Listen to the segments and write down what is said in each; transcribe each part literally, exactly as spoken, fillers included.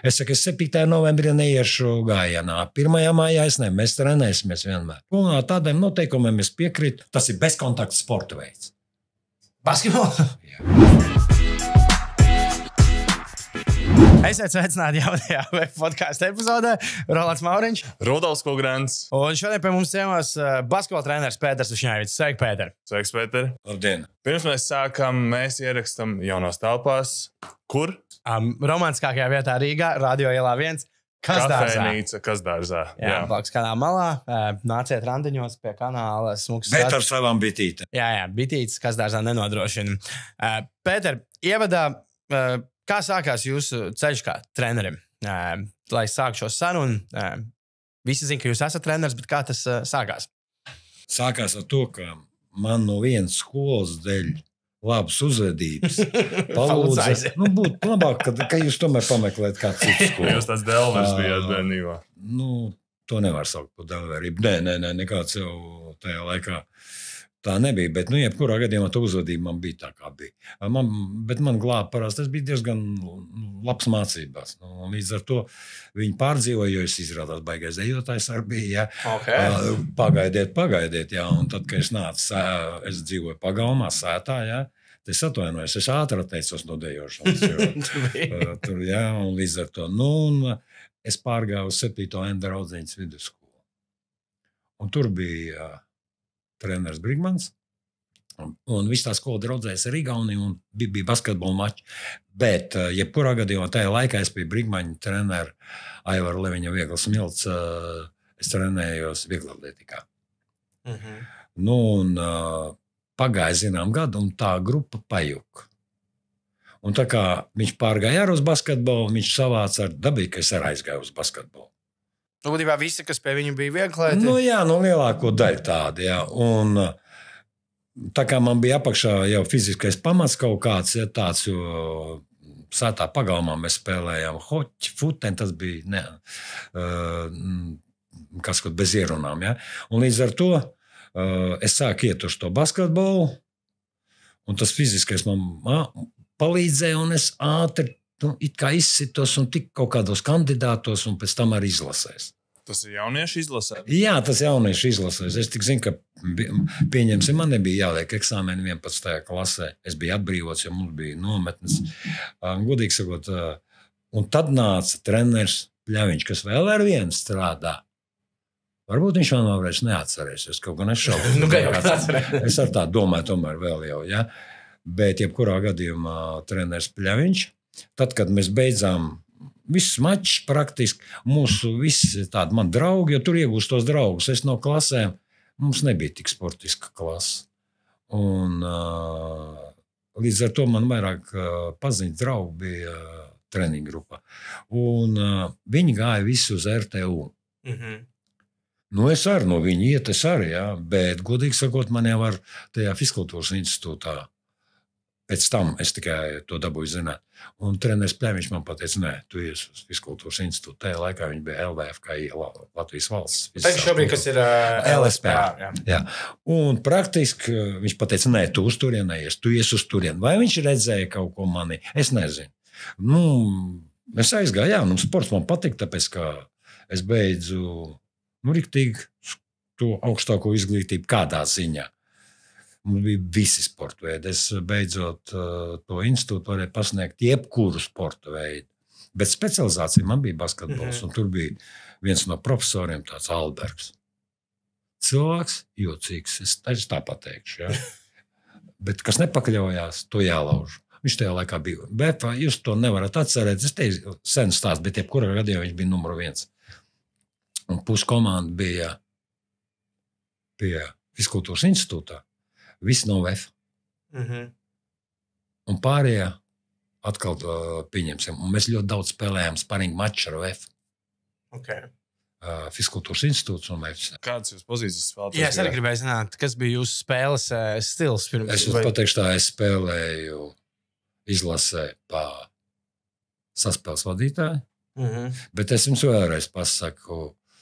Es saku, es septītajā novembrī neiešu gājienā. pirmajā maijā es ne, mēs trenēsimies vienmēr. Un tādiem noteikumiem es piekrītu. Tas ir bezkontakts sporta veids. Basketbols? Esiet sveicināti jaunajā podkāstu epizodē. Rolands Mauriņš. Rudolfs Kungrāns. Un šodien pie mums ciemos basketbola treneris Pēters Višņēvics. Sveiki, Pēter. Sveiks, Pēter. Labdien. Pirms mēs sākam, mēs ierakstam jaunās telpās. Kur? Um, romantiskākajā vietā Rīgā, Radio ielā viens. Kafejnīca, Kasdārzā. Jā, jā. Blakus kādā malā. Nāciet randiņos pie kanāla. Bet ar savām bitītēm. Jā, jā, bitītes Kasdārzā nenodrošina. Pēter, ievadā, kā sākās jūsu ceļš kā trenerim? Lai sāk šo sarunu, visi zin, ka jūs esat treneris, bet kā tas sākās? Sākās ar to, ka man no vienas skolas dēļ labas uzvedības palūdza. Nu, būtu labāk, ka, ka jūs tomēr pameklēt kādu citu skolu. Jūs tāds delvers bijāt bērnībā. Nu, to nevar saukt par delverību. Nē, nē, nē, nekāds jau tajā laikā tā nebija. Bet, nu, jebkurā gadījumā tā uzvedība man bija tā, kā bija. Man, bet man glāba parās, tas bija diezgan labs mācībās. Nu, līdz ar to viņi pārdzīvoja, jo es izrādās baigais dejotājs arī bija. Ja. Okay. Pagaidiet, pagaidiet, jā. Un tad, kad es nācu, es dzīvoju pagalmā, sētā, jā. Es atvainojos, es ātri atteicos no dejošanas. Jo, tur, jā, un līdz ar to, nu, un es pārgāju uz septīto Enda Raudzeņas vidusskolu. Un tur bija uh, treneris Brigmans, un, un viss tā skola draudzējas ar Igauniju, un bija, bija basketbola mači. Bet, uh, jebkurā gadījumā, tajā laikā es biju Brigmaņa treneri Aivaru Leviņa Vieglas Milts, uh, es trenējos vieglatlētikā. Mhm. Nu, un uh, pagāja zinām gadu, un tā grupa pajuka. Un tā kā viņš pārgāja ar uz basketbolu, viņš savāca ar dabīgi, ka es arī aizgāju uz basketbolu. Nu, būtībā visi, kas pie viņu bija vieglēti? Nu jā, nu lielāko daļu tādi, jā. Un tā kā man bija apakšā jau fiziskais pamats kaut kāds, ja, tāds, jo sētā pagalmā mēs spēlējām hoķi, futeni, tas bija, ne, uh, kas kaut bez ierunām, ja. Un līdz ar to Uh, es sāku iet uz to basketbolu, un tas fiziskais man uh, palīdzēja, un es ātri nu, it kā izsitos un tik kaut kādos kandidātos, un pēc tam arī izlasēs. Tas ir jauniešu izlasē? Jā, tas jauniešu izlasēs. Es tik zinu, ka pieņemsim, man nebija jāliek eksāmeni vienpadsmitajā klasē. Es biju atbrīvots, jo mums bija nometnes. Uh, godīgi sakot, uh, un tad nāca treneris Pļaviņš, kas vēl ar vienu strādā. Varbūt viņš man vairs neatcerēsies, kaut gan es šaubu. Nu, es ar tā domāju tomēr vēl jau, ja. Bet jebkurā gadījumā treneris Pļaviņš, tad, kad mēs beidzām visus mačus praktiski, mūsu visi tādi man draugi, jo tur iegūst tos draugus, es no klasēm, mums nebija tik sportiska klasa. Un uh, līdz ar to man vairāk uh, paziņas draugi bija uh, treniņu grupā. Un uh, viņi gāja visi uz R T U. Mhm. Nu, es arī no viņa iet, es arī, jā, bet, godīgi sakot, man jau var tajā Fiskultūras institūtā. Pēc tam es tikai to dabūju zināt. Un treneris Pļaviņš man pateica, nē, tu ies uz Fiskultūras institūtu. Tajā laikā viņi bija L V F K I, Latvijas valsts. Tagad šobrīd, kas ir uh, L S P A. Jā. Jā. Un praktiski viņš pateica, nē, tu uz turien neies, tu ies uz turien. Vai viņš redzēja kaut ko mani? Es nezinu. Nu, es aizgāju, jā, nu, sports man patika, tāpēc, ka es beidzu nu, riktīgi to augstāko izglītību kādā ziņā. Mums bija visi sporta veidi. Es beidzot uh, to institūtu varēju pasniegt jebkuru sporta veidu. Bet specializācija man bija basketbols, mm-hmm. un tur bija viens no profesoriem, tāds Albergs. Cilvēks jocīgs, es, es tā pateikšu. Ja? Bet kas nepakļaujās, to jālauž. Viņš tajā laikā bija. Bet jūs to nevarat atcerēt. Es teicu, sen stāst, bet jebkurā gadījumā viņš bija numur viens. Un puskomanda bija pie Fiskultūras institūtā. Visi no V E F. Mm-hmm. Un pārējie atkal pieņemsim. Un mēs ļoti daudz spēlējām sparingu maču ar V E F. Okay. Uh, Fiskultūras institūts un V E F. Kādas jūs pozīcijas spēlētājs? Jā, es arī gribēju zināt, kas bija jūsu spēles uh, stils. Pirms, es jums vai... pateikšu tā, es spēlēju izlasē pa saspēles vadītāju. Mm-hmm. Bet es jums vēlreiz pasaku,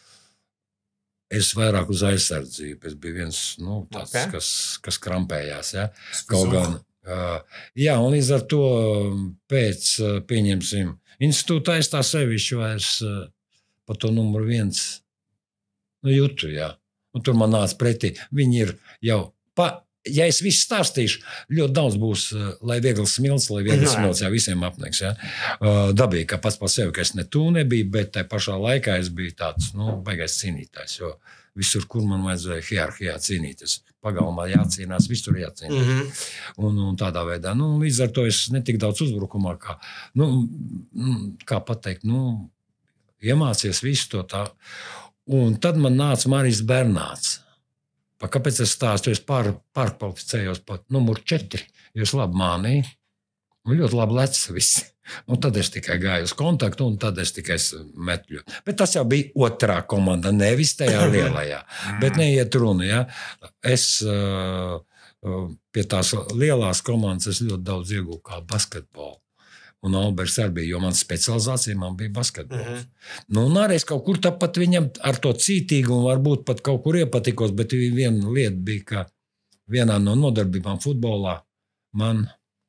es vairāk uz aizsardzību. Es biju viens, nu, tāds, okay. kas, kas krampējās, ja. Kaut gan, uh, jā, un līdz ar to pēc, pieņemsim, institūtā es tā sevišķi vairs uh, pa to numuru viens nu, jūtu, jā. Un tur man nāca pretī. Viņi ir jau, pa, ja es visu stāstīšu, ļoti daudz būs, uh, lai viegls smilts, lai viegls smilts, jā, visiem apniks, jā. Uh, dabīgi, ka pats par sevi, ka es ne tu nebiju, bet tai pašā laikā es biju tāds, nu, baigais cīnītājs, jo visur, kur man vajadzēja hierarhijā cīnīties. Pagalmā jācīnās, visur jācīnās. Mm-hmm. Un, un tādā veidā, nu, līdz ar to es netik daudz uzbrukumā, kā, nu, kā pateikt, nu, iemācies visu to tā. Un tad man nāca Marijs Bernāts. Pa, kāpēc es stāstu? Es pār, pārkvalificējos pat numur četri, jo es labi mānīju. Un ļoti labi lec viss. Un tad es tikai gāju uz kontaktu, un tad es tikai metļu. Bet tas jau bija otrā komanda, nevis tajā lielajā. Bet neiet runa, ja. Es uh, pie tās lielās komandas es ļoti daudz iegūju kā basketbolu. Un Alberts arī bija, jo man specializācija man bija basketbols. Mm-hmm. Nu, un arī es kaut kur tāpat viņam ar to cītīgu un varbūt pat kaut kur iepatikos, bet viena lieta bija, ka vienā no nodarbībām futbolā man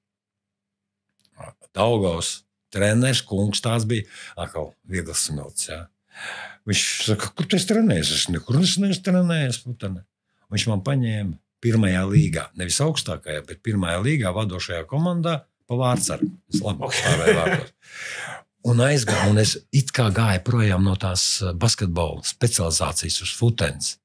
Daugavas treneris, kungs, tās bija atkal viegls smilts. Ja. Viņš saka, kur tu esi trenējies? Es nekur neesmu trenējies. Viņš man paņēma pirmajā līgā, nevis augstākajā, bet pirmajā līgā vadošajā komandā pa vārdsargu. Es labi stāvēju vārdos. Un aizgāju, un es it kā gāju projām no tās basketbola specializācijas uz futens.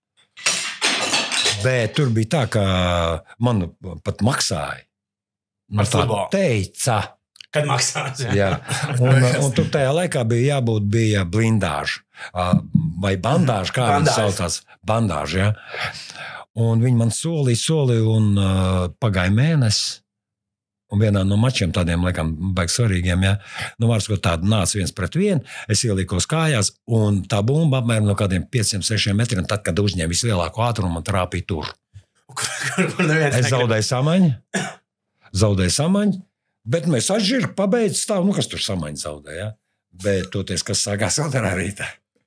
Bet tur bija tā, ka man pat maksāja. Man tā teica. Kad maksās, jā. jā. Un, un tur tajā laikā bija jābūt bija blindāža. Vai bandāža, kā viņi saucās. Bandāža, jā. Un viņi man solīja, solīja, un uh, pagāja mēnesis. Un vienā no mačiem tādiem, laikam, baigi svarīgiem, jā. Nu, vārds, ko tādu nāca viens pret vienu, es ielikos kājās, un tā bumba apmēram no kādiem pieciem, sešiem metriem, tad, kad uzņēma vislielāko ātrumu, man trāpīja tur. Es zaudēju samaņu. Zaudēju samaņu. Bet mēs atžirgi pabeidz stāv, nu, kas tur samaņa zaudē, ja? Bet toties, kas sākās otrā rītā.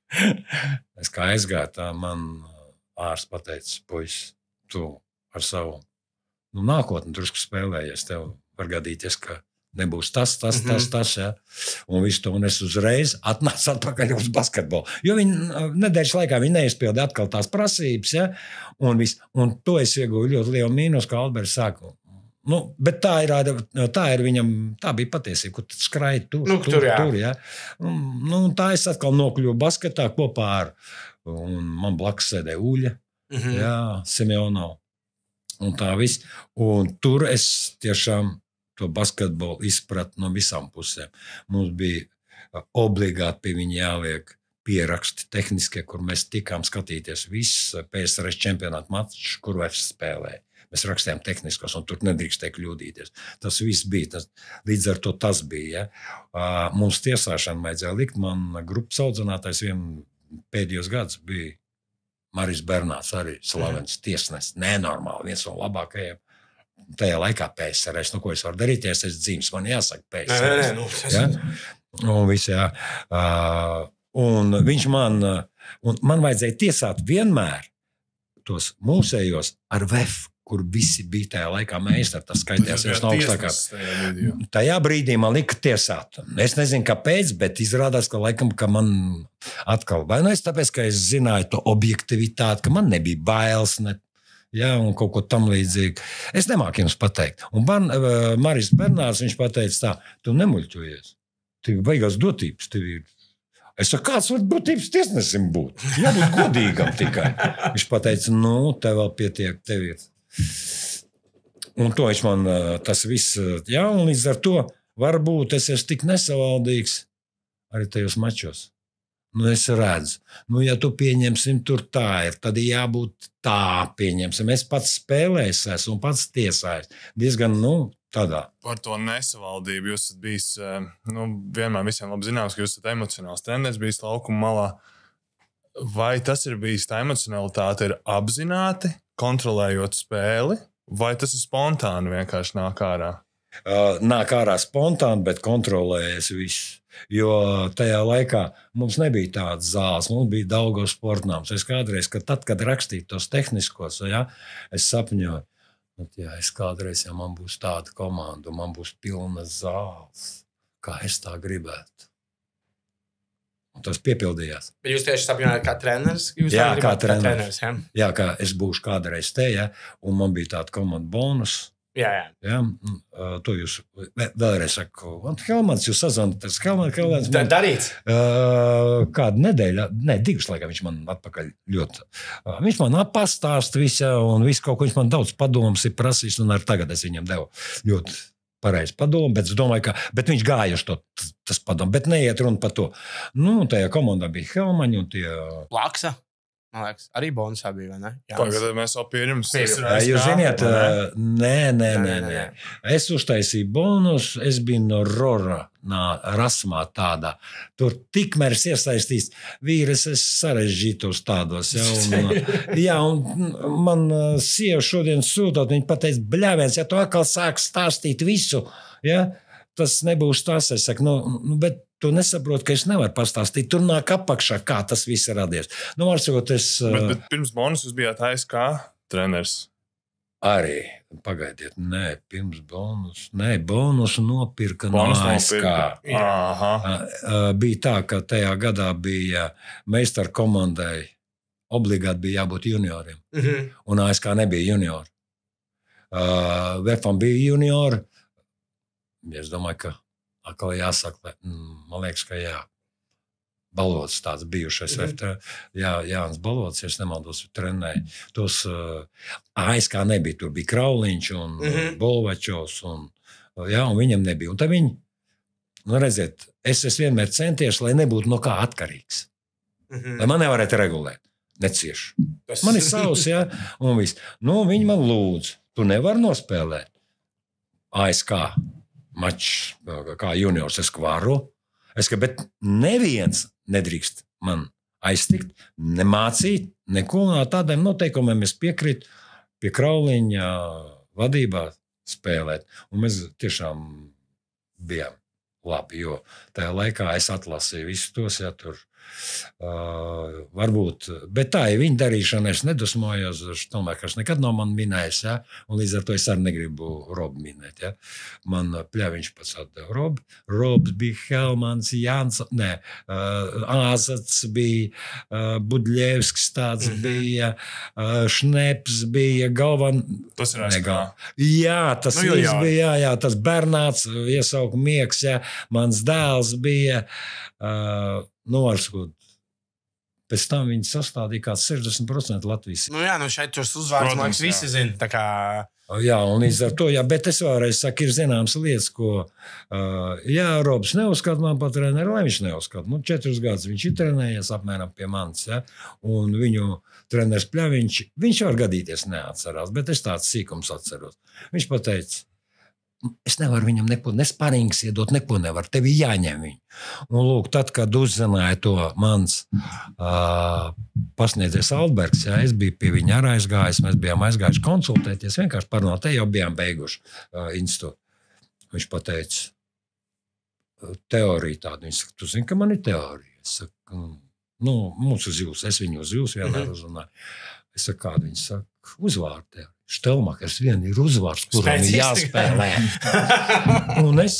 Es kā aizgāju, tā man ārsts pateica, puisis, tu ar savu nu, nākotni drusku spēlējies, tev var gadīties, ka nebūs tas, tas, mm-hmm. tas, tas, ja? Un visu to, un es uzreiz atnācu atpakaļ uz basketbolu. Jo viņi nedēļas laikā viņi neizpilda atkal tās prasības, ja? Un, vis, un to es ieguvu ļoti lielu mīnus, kā Alberts sāku. Nu, bet tā ir, tā ir viņam, tā bija patiesība, kur skraid tur, nu, tur, tur, jā. tur, jā. Un, nu, tā es atkal nokļuvu basketā kopā ar, un man blakus sēdēja Uļa, mm-hmm. jā, Semjonovs. Un tā viss. Un tur es tiešām to basketbolu izpratu no visām pusēm. Mums bija obligāti pie viņa jāliek pieraksti tehniskie, kur mēs tikām skatīties viss P S R S čempionāta mačs, kur vairs spēlēja. Mēs rakstījām tehniskos, un tur nedrīkstēja kļūdīties. Tas viss bija. Tas, līdz ar to tas bija. Ja. Mums tiesāšanu vajadzēja likt. Man grupas audzinātājs vien pēdējos gadus bija Marijs Bernāts, arī slavens tiesnesis. Nenormāli, viens no labākajiem. Tajā laikā P S R S, nu ko es varu darīt, ja es esmu dzīves, man jāsaka P S R S. Nē, nē, nu, tas ja? Un viss, jā. Un viņš man, un man vajadzēja tiesāt vienmēr tos mūsējos ar V E F, kur visi bija tajā laikā meistari, tas skaitījās viens no augstākām. Tajā brīdī man lika tiesāt. Es nezinu, kāpēc, bet izrādās, ka laikam, ka man atkal, vai nu es tāpēc, ka es zināju to objektivitāti, ka man nebija bailes, ne, jā, un kaut ko tam līdzīgi. Es nemāku jums pateikt. Un man, uh, Marijs Bernāts, viņš pateica tā, tu nemuļķojies. Tev beigās dotības, tev ir. Es saku, kāds var dotības tiesnesim būt? Jābūt godīgam tikai. Viņš pateica, nu, tev vēl pietiek, tev ir. Un to viņš man, tas viss, jā, un līdz ar to varbūt es esmu tik nesavaldīgs arī tajos mačos. Nu, es redzu, nu, ja tu pieņemsim tur tā ir, tad jābūt tā pieņemsim. Es pats spēlējis esmu un pats tiesājis. Diezgan, nu, tādā. Par to nesavaldību jūs esat bijis, nu, vienmēr visiem labi zināms, ka jūs esat emocionāls treneris bijis laukuma malā. Vai tas ir bijis tā emocionalitāte ir apzināti, kontrolējot spēli, vai tas ir spontāni vienkārši nāk ārā? Uh, nāk ārā spontāni, bet kontrolējas viss. Jo tajā laikā mums nebija tādas zāles, mums bija Daugavas sportnāms. Es kādreiz, ka tad, kad rakstīju tos tehniskos, ja, es sapņoju, ja es kādreiz, ja man būs tāda komanda, man būs pilnas zāles, kā es tā gribētu. tas piepildījās. Bet jūs tieši sapņojāt kā treneris? Jūs Jā, kā gribāt, treneris. kā treneris ja? Jā, kā es būšu kādreiz te, ja, un man bija tāda komanda bonus. Jā, jā. Ja, uh, to jūs vēlreiz saku. Helmans, jūs sazvanāties. Helmans, Helmans. Man, darīts. Uh, kādu nedēļu, ne, divas laikā viņš man atpakaļ ļoti. Uh, viņš man pastāst visu, un visu kaut ko viņš man daudz padomus ir prasījis, un arī tagad es viņam devu ļoti pareizi padomu, bet es domāju, ka, bet viņš gāja uz to, tas padomu, bet neiet runa par to. Nu, tajā komandā bija Helmaņi un tie... Laksa. Man liekas, arī bonusā bija, vai ne? Pagad, mēs jau pirms. Jūs ziniet, nē, nē, nē, nē. Es uztaisīju bonus, es biju no Rora, nā, Rasmā tādā. Tur tikmēr iesaistīs vīres, es sarežģītos tādos. Ja, un, jā, un man sieva šodien sūtot, viņa pateica, bļāviens, ja tu atkal sāk stāstīt visu, ja, tas nebūs tas, es saku, nu, nu bet tu nesaproti, ka es nevaru pastāstīt. Tur nāk apakšā, kā tas viss ir radies. Nu, varsot, es... Bet, bet pirms bonus jūs bijāt A S K treneris? Arī. Pagaidiet, nē, pirms bonus. Nē, bonus nopirka bonus no A S K. Aha. Bija tā, ka tajā gadā bija meistar komandai obligāti bija jābūt junioriem. Mhm. Un A S K nebija juniori. Uh, Vefam bija juniori. Es domāju, ka atkal jāsaka, man liekas, ka jā. Balots tāds bijušais. Mm-hmm. Jā, Jānis Balots, ja es nemaldos, trenēja. Tos uh, A S K nebija. Tur bija Krauliņš un mm-hmm. Bolvačovs. Un, jā, un viņam nebija. Un tad viņi, nu redziet, es, es vienmēr centies, lai nebūtu no kā atkarīgs. Mm-hmm. Lai man nevarētu regulēt. Necieši. Tas... Man ir savs, jā, un viss. Nu, viņi man lūdz, tu nevari nospēlēt A S K mačs, kā juniors, es varu. Es ka, bet neviens nedrīkst man aiztikt, nemācīt, neko no tādiem noteikumiem es piekrītu pie Krauliņa vadībā spēlēt. Un mēs tiešām bijām labi, jo tajā laikā es atlasīju visus tos, ja tur uh, varbūt, bet tā ir viņa darīšana, es nedusmojos, es domāju, ka viņš nekad nav man minējis, ja, un līdz ar to es arī negribu Robu minēt, ja. Man Pļaviņš pats atdeva Robu, Robs bija Helmans, Jāns, ne, uh, Āzats bija, uh, Budļevskis tāds mm-hmm. bija, uh, Šneps bija, Galvan... Tas ir A S K. Jā, tas nu, viss bija, jā, jā, tas Bernāts, iesauku Mieks, jā, mans dēls bija, uh, nu, varskot, pēc tam viņi sastādīja kāds sešdesmit procenti Latvijas. Nu jā, nu šeit tos uzvārds, man liekas, visi zina, tā kā... Jā, un līdz ar to, jā, bet es vēlreiz saku, ir zināmas lietas, ko, uh, jā, Robs neuzskata man par treneru, lai viņš neuzskata. Nu, četrus gadus viņš ir trenējies apmēram pie manis, ja, un viņu treneris Pļaviņš, viņš var gadīties neatcerās, bet es tāds sīkums atceros. Viņš pateica, es nevaru viņam neko, ne sparings iedot, neko nevaru, tev ir jāņem viņu. Un lūk, tad, kad uzzināja to mans uh, pasniedzies Albergs, jā, es biju pie viņa arī aizgājis, mēs bijām aizgājuši konsultēties, vienkārši parunāt, te jau bijām beiguši uh, institūtu. Viņš pateica, teorija tāda, viņš saka, tu zini, ka man ir teorija. Es saku, nu, mums uz jūs, es viņu uz jūs vienmēr uzrunāju. Es saku, kādu viņš saka, uzvārdu tev. Štelmakers vien ir uzvārds, kuram ir jāspēlē. Un es,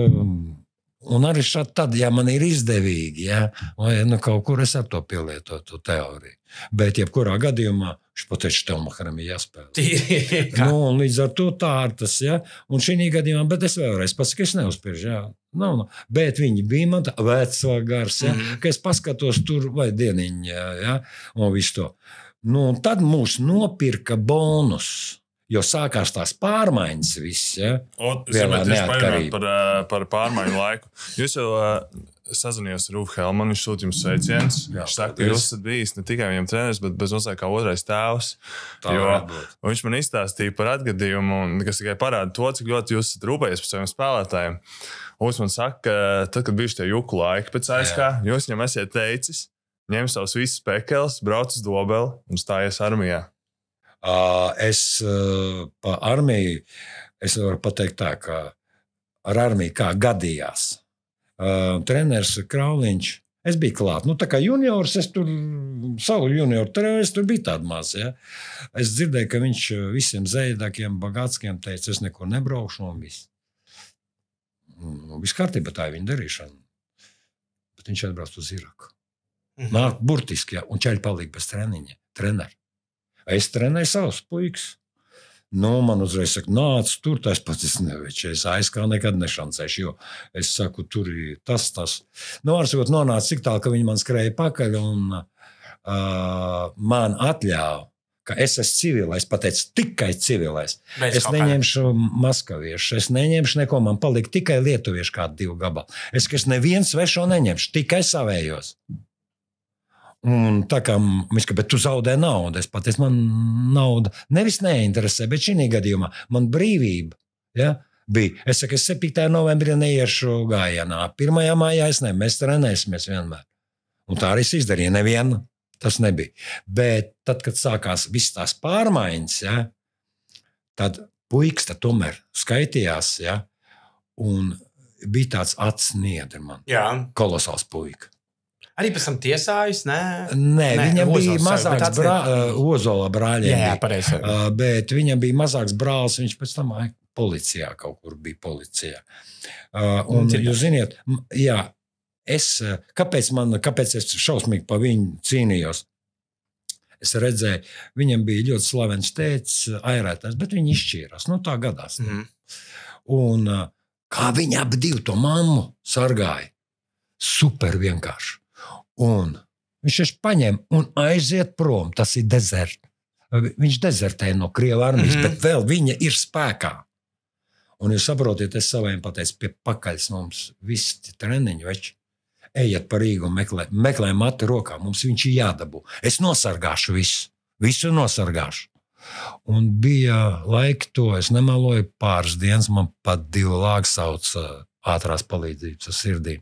un arī šādi tad, ja man ir izdevīgi, ja, vai nu kaut kur es ar to pielietotu teoriju. Bet jebkurā gadījumā, viņš pateica, Štelmakeram ir jāspēlē. Nu, un līdz ar to tā ar tas, ja, un šī gadījumā, bet es vēlreiz pasaku, es neuzspiežu, jā. Nav, nav. Bet viņi bija man tā vecā gars, ja, mm. ka es paskatos tur vai dieniņi, ja, un visu to. Nu, un tad mūs nopirka bonus, jo sākās tās pārmaiņas viss, ja? O, Vienā neatkarība. Par, par pārmaiņu laiku. Jūs jau uh, sazvanījos ar Rūfu Helmanu, viņš sūt jums sveiciens. Viņš saka, ka jūs esat bijis ne tikai viņam treneris, bet bez nosaka kā otrais tēvs. Tā jo, viņš man izstāstīja par atgadījumu, kas tikai parāda to, cik ļoti jūs esat rūpējies par saviem spēlētājiem. Un viņš man saka, ka tad, kad bijuši tie juku laiki pēc A S K, jūs viņam esiet teicis, ņem savus visus pekeles, brauc uz Dobeli un stājies armijā. Uh, es uh, pa armiju, es varu pateikt tā, ka ar armiju kā gadījās. Uh, treneris Krauliņš, es biju klāt. Nu, tā kā juniors, es tur, savu junioru treneris, tur bija tāda maz, ja. Es dzirdēju, ka viņš visiem zēdākiem, bagātskiem teica, es neko nebraukšu un viss. Nu, viss kārtībā, tā ir viņa darīšana. viņš atbrauc uz Iraku. Mm-hmm. Nāk burtiski, jā, un čaļi palika bez treniņa, treneri. Es trenēju savus puikas. Nu, man uzreiz saka, nāc, tur tas pats es nevešu. Es aizkā nekad nešancēšu, jo es saku, tur ir tas, tas. Nu, ar sakot, nonāca cik tālu, ka viņi man skrēja pakaļ un uh, man atļāva, ka es esmu civilais, pateicu, tikai civilais. Mēs es neņemšu maskaviešu, es neņemšu neko, man palika tikai lietuviešu kādu divu gabalu. Es, ka es neviens svešo neņemšu, tikai savējos. Un tā kā viņš, ka, bet tu zaudē naudu, es pateicu, man nauda nevis neinteresē, bet šī gadījumā man brīvība, ja, bija. Es saku, es septītajā novembrī neiešu gājienā, pirmajā mājā es ne, mēs trenēsimies vienmēr. Un tā arī es izdarīju, nevienu. Tas nebija. Bet tad, kad sākās viss tās pārmaiņas, ja, tad puikas tad tomēr skaitījās, ja, un bija tāds atsniedri man. Jā. Kolosāls puika. Arī pēc tam tiesājis, ne? Nē, Nē viņam Ozols, bija mazāks brā, uh, Ozola brāļiem. Jā, jā, pareizi. Uh, bet viņam bija mazāks brālis, viņš pēc tam ai, policijā kaut kur bija policijā. Uh, un, un jūs ziniet, jā, Es, kāpēc, man, kāpēc es šausmīgi pa viņu cīnījos? Es redzēju, viņam bija ļoti slavens tētis, airētājs, bet viņi izšķīrās. Nu, tā gadās. Mm. Un kā viņi ap divu to mammu sargāja. Super vienkārši. Un viņš viņš paņem un aiziet prom. Tas ir dezert. Viņš dezertēja no Krieva armijas, mm. bet vēl viņa ir spēkā. Un jūs saprotiet, es saviem pateicu, pie pakaļs mums visi treniņi veči. Ejiet par Rīgu un meklē, meklē mati rokā. Mums viņš ir jādabū. Es nosargāšu visu. Visu nosargāšu. Un bija laika to, es nemaloju, pāris dienas man pat divu lāgu sauc ātrās palīdzības sirdī.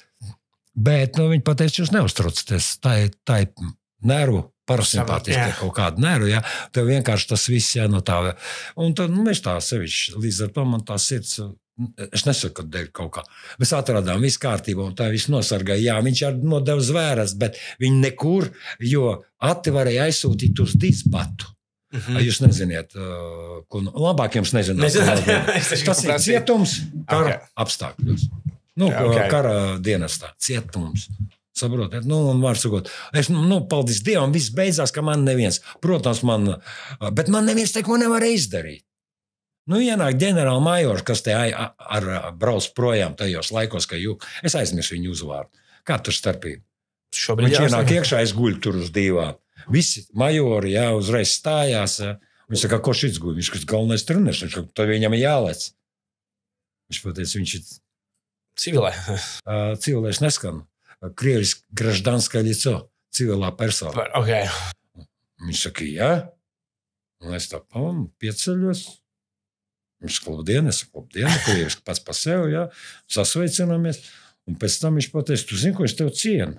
Bet nu, viņi pateica, jūs neuztraucaties. Tā ir, tā ir nervu, parasimpātiski kaut kāda nervu. Ja? Tev vienkārši tas viss jāno tā. Un tad nu, mēs tā sevišķi, līdz ar to man tā sirds... Es nesaku, ka dēļ kaut kā. Mēs atradām visu kārtību un tā visu nosargāja. Jā, viņš arī nodeva zvēras, bet viņi nekur, jo Ati varēja aizsūtīt uz disbatu. Mm-hmm. Jūs neziniet, ko labāk jums nezināt. Tas ir cietums kara okay. apstākļos. Nu, okay. Kara dienestā. Cietums. Saprotiet? Nu, un var sakot, es, nu, paldies Dievam, viss beidzās, ka man neviens. Protams, man, bet man neviens neko nevarēja izdarīt. Nu, ienāk ģenerāla majors, kas te ar, ar, brauc projām tajos laikos, ka jū, es aizmirsu viņu uzvārdu. Kā tur starpība? Šobrīd viņš ienāk iekšā, es guļu tur uz divām. Visi majori, jā, uzreiz stājās. Jā. Viņš saka, ko šits guļ? Viņš, kas galvenais treneris, viņš, tad viņam jālec. Viņš pateica, viņš ir... Civilē. uh, Civilēs neskan. Krievis graždanskā лицо, civilā persona. Okay. Viņš saka, jā. Un es tā pam, pieceļos. Viņš saka, labdien, es saku, labdien, Krievis pats pa sevi, jā, sasveicināmies, un pēc tam viņš pateica, tu zini, ko es tev cienu?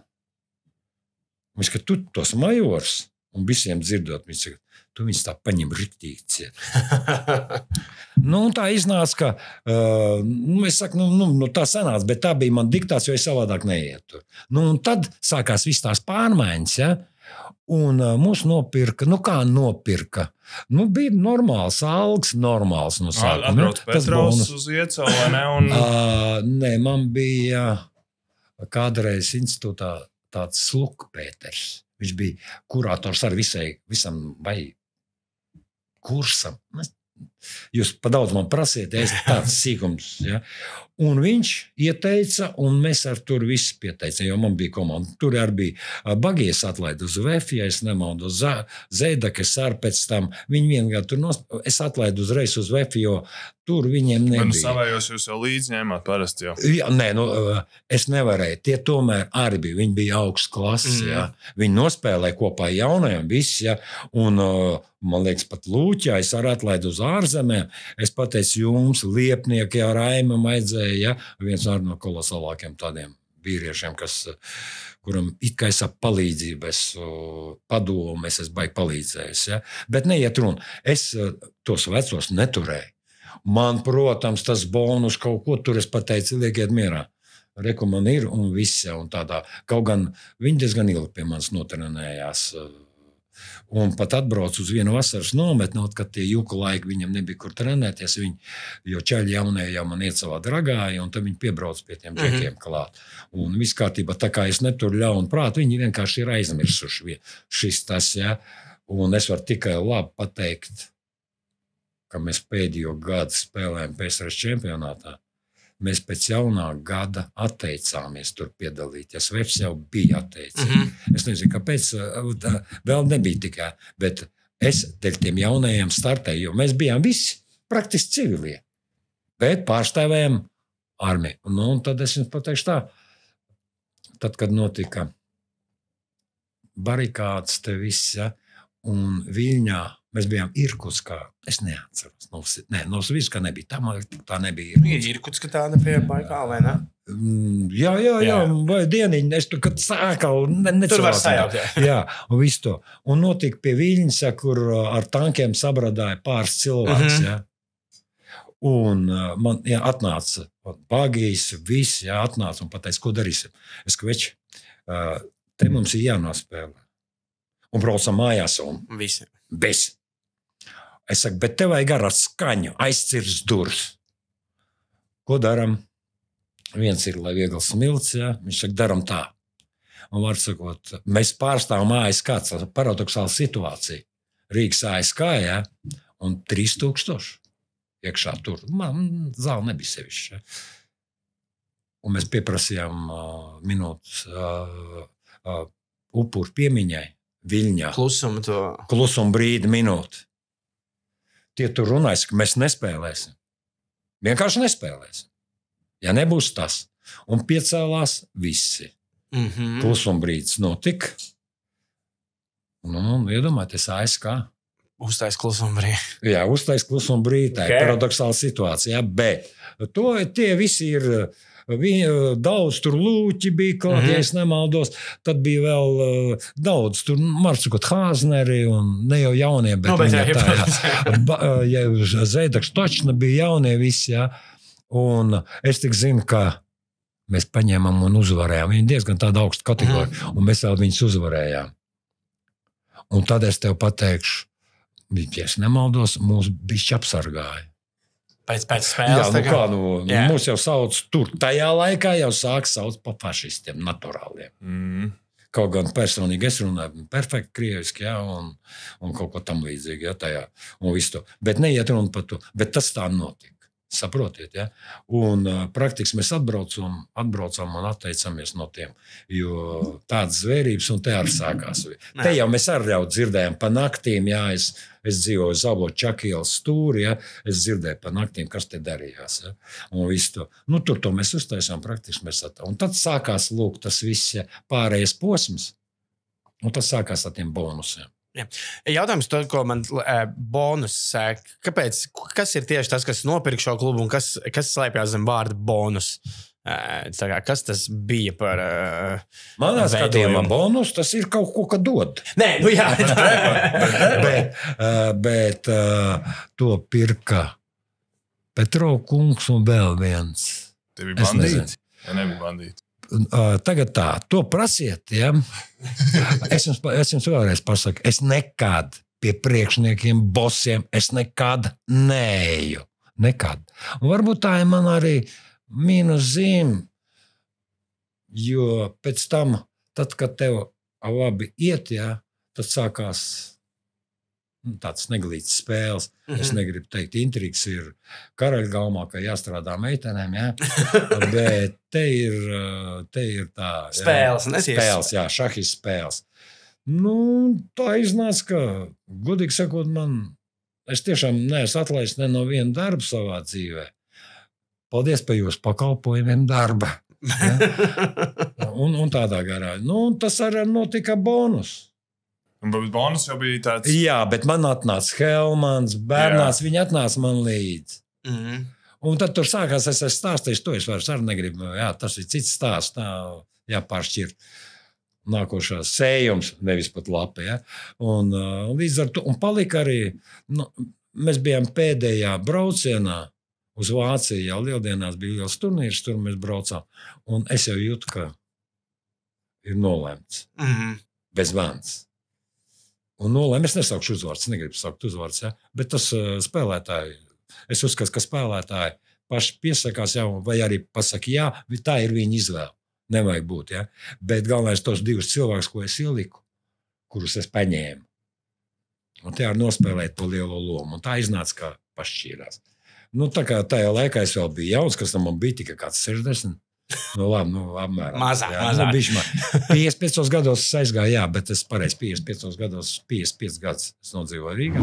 Viņš saka, tu tos majors, un visiem dzirdot, viņš saka, tu viņus tā paņem riktīgi cienu. Nu, tā iznāca, ka, uh, nu, es saku, nu, nu, nu, tā sanāca, bet tā bija man diktāts, jo es savādāk neietu. Nu, un tad sākās viss tās pārmaiņas, ja, un uh, mūs nopirka, nu kā nopirka? Nu, bija normāls algs, normāls no sākuma. Atbrauc Petrovs uz Iecelu, vai ne? Un... Uh, nē, man bija kādreiz institūtā tāds Sluka Pēters. Viņš bija kurators ar visai, visam vai kursam. Jūs pa daudz man prasiet, es tāds sīkums. Ja? Un viņš ieteica, un mēs ar tur visi pieteicām, jo man bija komanda. Tur arī bija Bagies atlaid uz Vēfi, ja es nemaldu, Zēdakas ar pēc tam. Viņi vienkār tur nost... Es atlaidu uzreiz uz Vēfi, jo tur viņiem nebija. Man savējos jūs jau līdz ņēmāt parasti jau. Jā, nē, nu, es nevarēju. Tie tomēr arī bija. Viņi bija augsts klases, mm. ja. Viņi nospēlēja kopā jaunajiem viss, ja. Un, man liekas, pat Lūķā es arī atlaidu uz ārzemēm. Es pateicu jums, liepnieki ar Raimam aidzēja, ja. Viens arī no kolosālākiem tādiem vīriešiem, kas, kuram it kā es ap palīdzību, es padomu, es esmu baigi palīdzējis, ja. Bet neiet runa. Es tos vecos neturēju. Man, protams, tas bonus kaut ko tur es pateicu, liekiet mierā. Reku man ir un viss, un tādā. Kaut gan viņi diezgan ilgi pie manis notrenējās. Un pat atbraucu uz vienu vasaras nometni, kad tie juku laiki viņam nebija kur trenēties. Viņi, jo čaļi jaunie jau man iet savā dragāja, un tad viņi piebrauc pie tiem džekiem mm-hmm. klāt. Un viss kārtībā, tā kā es neturu ļaunu prātu, viņi vienkārši ir aizmirsuši šis tas, ja. Un es varu tikai labi pateikt, ka mēs pēdējo gadu spēlējam P S R čempionātā. Mēs pēc jaunā gada atteicāmies tur piedalīties. Vefs jau bija atteicis. Mm-hmm. Es nezinu, kāpēc vēl nebija tikai, bet es dēļ tiem jaunajiem startēju, jo mēs bijām visi praktiski civilie, bet pārstāvējām armiju. Nu, un tad es jums pateikšu tā, tad, kad notika barikāds te viss, ja, un Viļņā mēs bijām Irkutskā. Es neatceros. No, ne, no Sviska nebija. Tā, tā nebija Irkutska. Irkutska tāda pie Baikāla, vai ne? Jā, jā, jā. jā. Vai dieniņi. Es tur, kad sākau, ne, tur var sajaukt. Jā. jā, un visu to. Un notika pie Viļņas, kur ar tankiem sabradāja pāris cilvēks, mm-hmm. jā. Un man jā, atnāca bagīs, viss, jā, atnāca un pateica, ko darīsim. Es ka veči, te mums ir jānospēlē. Un braucam mājās un visi. Bez. Es saku, bet tev vajag ar skaņu, aizcirs durvis. Ko daram? Viens ir, lai viegli smilts, ja? Viņš saka, daram tā. Un var sakot, mēs pārstāvam A S K, paradoxāla situācija. Rīgas A S K, ja? Un trīs tūkstoši iekšā tur. Man zāle nebija sevišķi. Ja? Un mēs pieprasījām uh, minūtes uh, uh, upuru piemiņai Viļņā. Klusumu to. Klusumu brīdi minūti. Tie tur runājas, ka mēs nespēlēsim. Vienkārši nespēlēsim. Ja nebūs tas. Un piecēlās visi. Mm-hmm. Klusumu brīdis notika. Nu, iedomājieties, A S K. Uztais klusumu brīdi. Jā, uztais klusumu brīdi. Tā okay. ir paradoxāla situācija. Bet to, tie visi ir... Viņa, daudz tur lūķi bija, kaut, mm-hmm. ja es nemaldos. Tad bija vēl uh, daudz tur Marcukot Hāzneri un ne jau jaunie, bet, no, bet viņa jā, tā, jā. Ba, ja, Zeidaks Točna bija jaunie visi, jā. Un es tik zinu, ka mēs paņēmām un uzvarējām. Viņi diezgan tāda augsta kategorija, mm-hmm. un mēs vēl viņus uzvarējām. Un tad es tev pateikšu, ja es nemaldos, mūs bišķi apsargāja. Pēc, pēc spēles. Jā, nu kā, nu, jā. Mūs jau sauc tur. Tajā laikā jau sāk sauc pa fašistiem, naturāliem. Mm. Kaut gan personīgi es runāju perfekti krieviski, jā, un, un kaut ko tam līdzīgi, jā, tajā. Un visu to. Bet neiet runa par to. Bet tas tā notika. Saprotiet, ja? Un uh, praktiski mēs atbraucam, atbraucam un atteicamies no tiem, jo tādas zvērības un te arī sākās. Nē. Te jau mēs arī jau dzirdējām pa naktīm, jā, es, es dzīvoju Zabo Čakielas stūri, ja? Es dzirdēju pa naktīm, kas te darījās. Ja? Un visu to. Nu, tur to mēs uztaisām praktiski mēs atā. Un tad sākās, lūk, tas viss ja, pārējais posms, un tas sākās ar tiem bonusiem. Jā. Jautājums to, ko man bonus sēk. Kāpēc? Kas ir tieši tas, kas nopirka šo klubu un kas, kas slēpjās zem vārda bonus? Tā kā, kas tas bija par Manā skatījumā bonus, tas ir kaut ko, ka dod. Nē, nu jā. bet bet to pirka Petro kungs un vēl viens. Tev bija bandīti? Ja nebija bandīti. Tagad tā, to prasiet, ja? es, jums, es jums vēlreiz pasaku, es nekad pie priekšniekiem, bosiem, es nekad neeju. Nekad. Un varbūt tā ir man arī mīnus zīme, jo pēc tam, tad, kad tev labi iet, ja, tad sākās tāds neglīts spēles. Mm-hmm. Es negribu teikt, intrigas ir karaļgalmā, ka jāstrādā meitenēm, jā. Bet te ir, te ir tā... Spēles, jā, spēles, jā, šahis spēles. Nu, tā iznāca, ka, godīgi sakot, man, es tiešām neesmu atlaists ne no viena darba savā dzīvē. Paldies par jūsu pakalpojumiem darba. Ja? un, un tādā garā. Nu, tas arī notika bonus. Bet bonus jau bija tāds... Jā, bet man atnāca Helmans, Bernāts, jā. Viņi atnāca man līdzi. Mm-hmm. Un tad tur sākās, es esmu stāstījis, to es vairs arī negribu. Jā, tas ir cits stāsts, tā jāpāršķirt nākošās sējums, nevis pat lapi. Ja? Un uh, līdz ar to, un palika arī, nu, mēs bijām pēdējā braucienā uz Vāciju, jau lieldienās bija liels turnīrs, tur mēs braucām. Un es jau jūtu, ka ir nolēmts. Mm-hmm. Bez vans. Un nolēma, es nesaukšu uzvārds, negribu saukt uzvārds, ja? Bet tas uh, spēlētāji, es uzskatu, ka spēlētāji paši piesakās jau, vai arī pasaka, jā, tā ir viņa izvēle. Nevajag būt, ja? Bet galvenais tos divus cilvēkus, ko es ieliku, kurus es paņēmu. Un tie arī nospēlēja to lielo lomu. Un tā iznāca, kā pašķīrās. Nu, tā kā tajā laikā es vēl biju jauns, kas tam man bija tikai kāds sešdesmit. Nu, labi, nu, apmēram. Mazāk, jā, mazāk. Nu, piecdesmit piecos gados es aizgāju, jā, bet es pareizi piecdesmit piecos gados, piecdesmit piecus gadus es nodzīvoju Rīgā.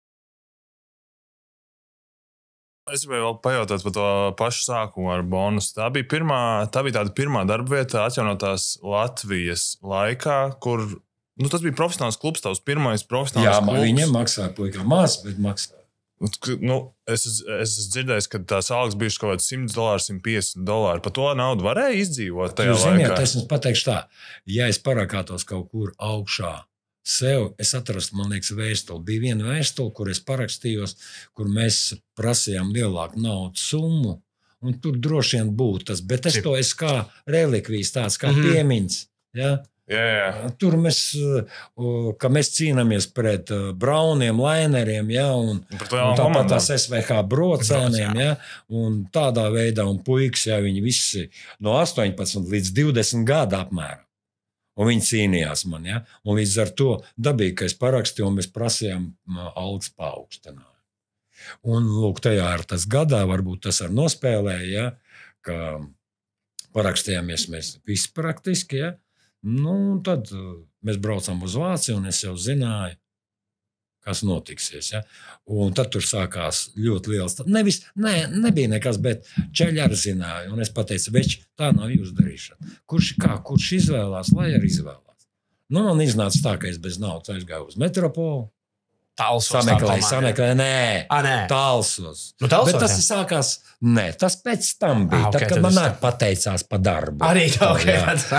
Es gribēju vēl pajautāt par to pašu sākumu ar bonusu. Tā bija, pirmā, tā bija tāda pirmā darba vieta atjaunotās Latvijas laikā, kur nu, tas bija profesionāls klubs, tavs pirmais profesionāls jā, klubs. Jā, viņiem maksāja puikā maz, bet maksāja. Nu, es esmu es dzirdējis, ka tās algas bija kaut kāds simt dolāri, simt piecdesmit dolāri. Par to naudu varēja izdzīvot tajā Jūs laikā. Ziniet, es jums pateikšu tā, ja es parakātos kaut kur augšā sev, es atrastu, man liekas, vēstuli. Bija viena vēstule, kur es parakstījos, kur mēs prasījām lielāku naudas summu, un tur droši vien būtu tas, bet es to esmu kā relikvijas tāds, kā mm-hmm. piemiņas, ja? Jā, jā. Tur mēs, ka mēs cīnāmies pret brauniem, laineriem, ja, un, un tāpat tās S V H brocēniem, ja, un tādā veidā, un puikas, ja, viņi visi no astoņpadsmit līdz divdesmit gadu apmēram. Un viņi cīnījās man, ja, un līdz ar to dabīgi, ka es parakstīju, un mēs prasījām algas paaugstinājumu. Un, lūk, tajā ar tas gadā, varbūt tas ar nospēlēja, ja, ka parakstījāmies mēs visi praktiski, ja. Nu, tad mēs braucam uz Vāciju, un es jau zināju, kas notiksies. Ja? Un tad tur sākās ļoti liels. Nevis, ne, nebija nekas, bet čeļi arī zināja. Un es pateicu, veči, tā nav jūsu darīšana. Kurš, kā, kurš izvēlās, lai arī izvēlās. Nu, man iznāca tā, ka es bez naudas aizgāju uz metropolu. Talsos. Sameklēju, sameklēju, nē, A, nē. Talsos. Nu, Talsos, bet tas jā. Sākās, nē, tas pēc tam bija, Ah, tad, okay, kad tad man es arī pateicās pa darbu. Arī tā, ok.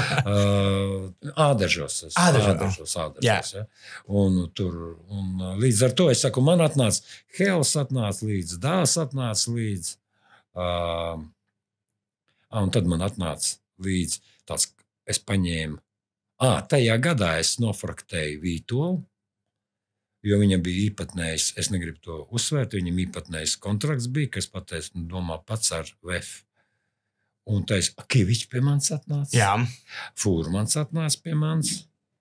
uh, Ādažos. es- Ādažos, Ādažos, ādažos, Jā. ja. Un tur, un līdz ar to es saku, man atnāca, Hels atnāca līdz, Dās atnāca līdz, uh, un tad man atnāca līdz tāds, es paņēmu, ā, tajā gadā es nofraktēju Vītolu, jo viņam bija īpatnējs, es negribu to uzsvērt, viņam īpatnējs kontrakts bija, kas pateica, nu, domā pats ar V E F. Un tā es, Kivičs pie manis atnāca. Jā. Fūrmans atnāca pie manis.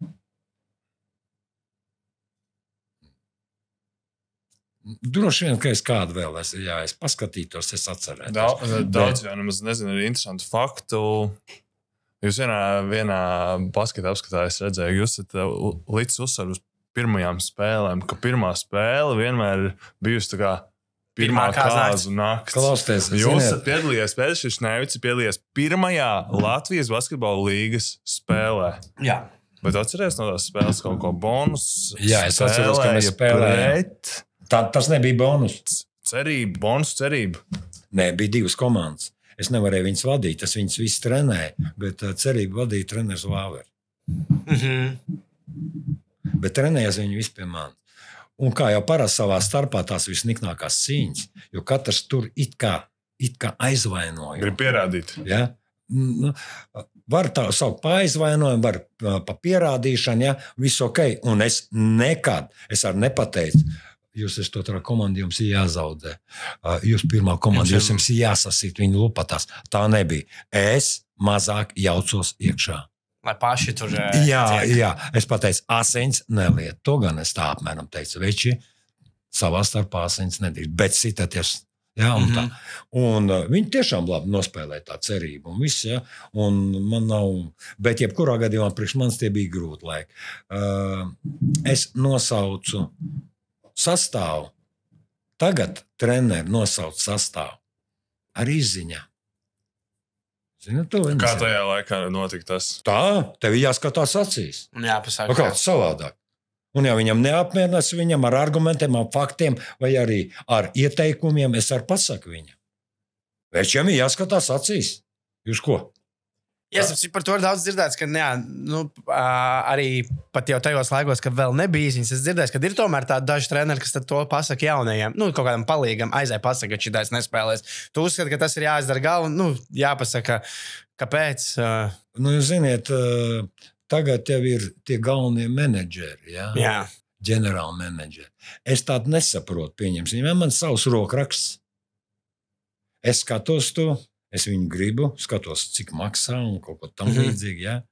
Droši vien, ka es kādu vēl esmu, jā, es paskatītos, es atcerētos. Daudz, daudz jau nemaz nezinu, ir interesantu faktu. Jūs vienā, vienā basketa apskatā es redzēju, jūs esat līdz uzsvaru uz pirmajām spēlēm, ka pirmā spēle vienmēr bijusi tā kā pirmā, Pirmā kāzu nakts. Klausieties, Jūs ziniet, piedalījāties, Pēters Šnevics piedalījās pirmajā Latvijas basketbola līgas spēlē. Jā. Bet atceries no tās spēles kaut ko bonus? Jā, es atceros, ka mēs spēlējām. Pret tā, tas nebija bonus. cerību, bonus cerību. Nē, bija divas komandas. Es nevarēju viņus vadīt, es viņus visus trenēju, bet uh, cerību vadīja treneris Vāver. Mhm. Bet trenējās viņi visi pie manis. Un kā jau parasti savā starpā tās visniknākās cīņas, jo katrs tur it kā, it kā aizvainoja. Grib pierādīt. Ja? Nu, var tā saukt pa aizvainojumu, var pa pierādīšanu, ja? Viss ok. Un es nekad, es arī nepateicu, jūs esat otrā komanda, jums ir jāzaudē. Jūs pirmā komanda, jūs jums ir jāsasīt viņu lupatās. Tā nebija. Es mazāk jaucos iekšā. Lai paši tur Jā, tiek. jā, es pateicu, asins neliet. To gan es tā apmēram teicu. Veči, savā starpā asins nedrīkst, bet sitaties. Ja, un Mhm. un, uh, viņi tiešām labi nospēlēja tā cerību. Un viss, ja, un man nav, bet jebkurā gadījumā priekš manis tie bija grūti laiki. Uh, es nosaucu sastāvu. Tagad treneri nosauc sastāvu ar izziņā. Zini, to vien Kā nezinu. tajā laikā notika tas? Tā, tev ir jāskatās acīs. Un jāpasaka. Nu, kāds savādāk. Un ja viņam neapmierinās viņam ar argumentiem, ar faktiem vai arī ar ieteikumiem, es arī pasaku viņam. Večiem ir jāskatās acīs. Jūs ko? Jā, es par to ir daudz dzirdēts, ka jā, nu, ā, arī pat jau tajos laikos, kad vēl nebija īsiņas, es dzirdēju, ka ir tomēr tādi daži treneri, kas to pasaka jaunajiem, nu, kaut kādam palīgam, aizēj pasaka, ka šitais nespēlēs. Tu uzskati, ka tas ir jāizdara galva, nu, jāpasaka, kāpēc. Uh, Nu, jūs ziniet, tagad jau ir tie galvenie menedžeri. Ja? jā. ģenerāli menedžeri. Es tādu nesaprotu, pieņemsim. Ja man savs rokraksts, es skatos to, es viņu gribu, skatos, cik maksā un kaut ko tam mm-hmm. līdzīgi. Ja?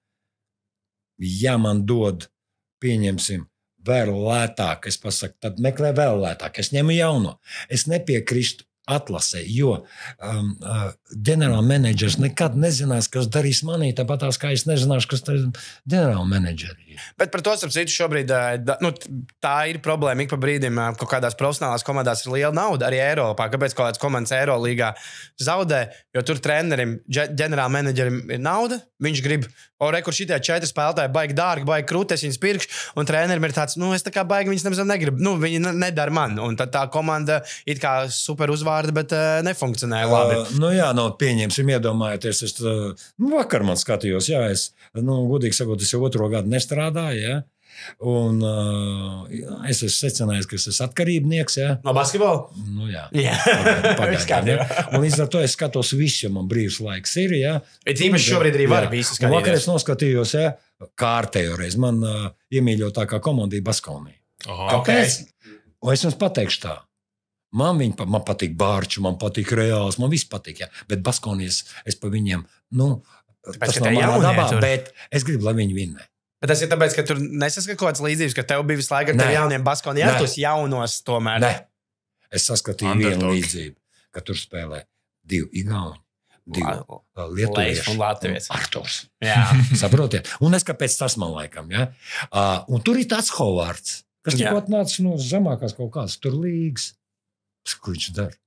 ja man dod, pieņemsim, vēl lētāk, es pasaku, tad meklē vēl lētāk, es ņemu jauno. Es nepiekrīstu atlasē, jo um, uh, ģenerāla menedžers nekad nezinās, kas darīs manī, tāpat tās, kā es nezināšu, kas ir ģenerāla menedžeri. Bet par to, starp citu, šobrīd da, nu, tā ir problēma. Ik pa brīdim kaut kādās profesionālās komandās ir liela nauda, arī Eiropā. Kāpēc kaut kādas komandas Eirolīgā zaudē? Jo tur trenerim, ģenerāla menedžerim ir nauda, viņš grib, o, re, kur šitie četri spēlētāji baigi dārgi, baigi krūti, es viņus pirkšu, un trenerim ir tāds, nu, es tā kā baigi viņus nemaz negribu, nu, viņi nedara man, un tad tā komanda it kā super uzvārda, bet uh, nefunkcionēja labi. Uh, nu jā, no, pieņemsim, iedomājieties, es, uh, nu, vakar man skatījos, jā, es, nu, godīgi sakot, es jau otro gadu nestrādāju, jā, un uh, es esmu secinājis, ka es esmu atkarībnieks, jā. No basketbola? Nu jā. Jā. Pagaidām, jā. Un līdz ar to es skatos visu, jo man brīvs laiks ir, jā. Bet īpaši šobrīd arī var visu skatīties. Vakar es noskatījos, jā, kārtējo reizi. Man uh, iemīļotākā komanda ir Baskonija. Kāpēc? Okay. Un es jums pateikšu tā. Man, viņa, man patīk Bārču, man patīk Reāls, man viss patīk, jā. Bet Baskonijas es pa viņiem, nu, Tāpēc, tas nav manā dabā, bet es gribu, lai viņi vinnē. Bet tas ir tāpēc, ka tur nesaskat kaut kāds līdzības, ka tev bija visu laiku ar tev jauniem Baskoniem, ja tos jaunos tomēr. Nē, es saskatīju Underdog. Vienu līdzību, ka tur spēlē divi igauņi, divi La, lietuvieši un latvieši. Arturs. Saprotiet? Un es kāpēc tas man laikam, ja? Uh, un tur ir tāds Hovards, kas tikko atnāca no zemākās kaut kādas tur līgas. Ko viņš dara?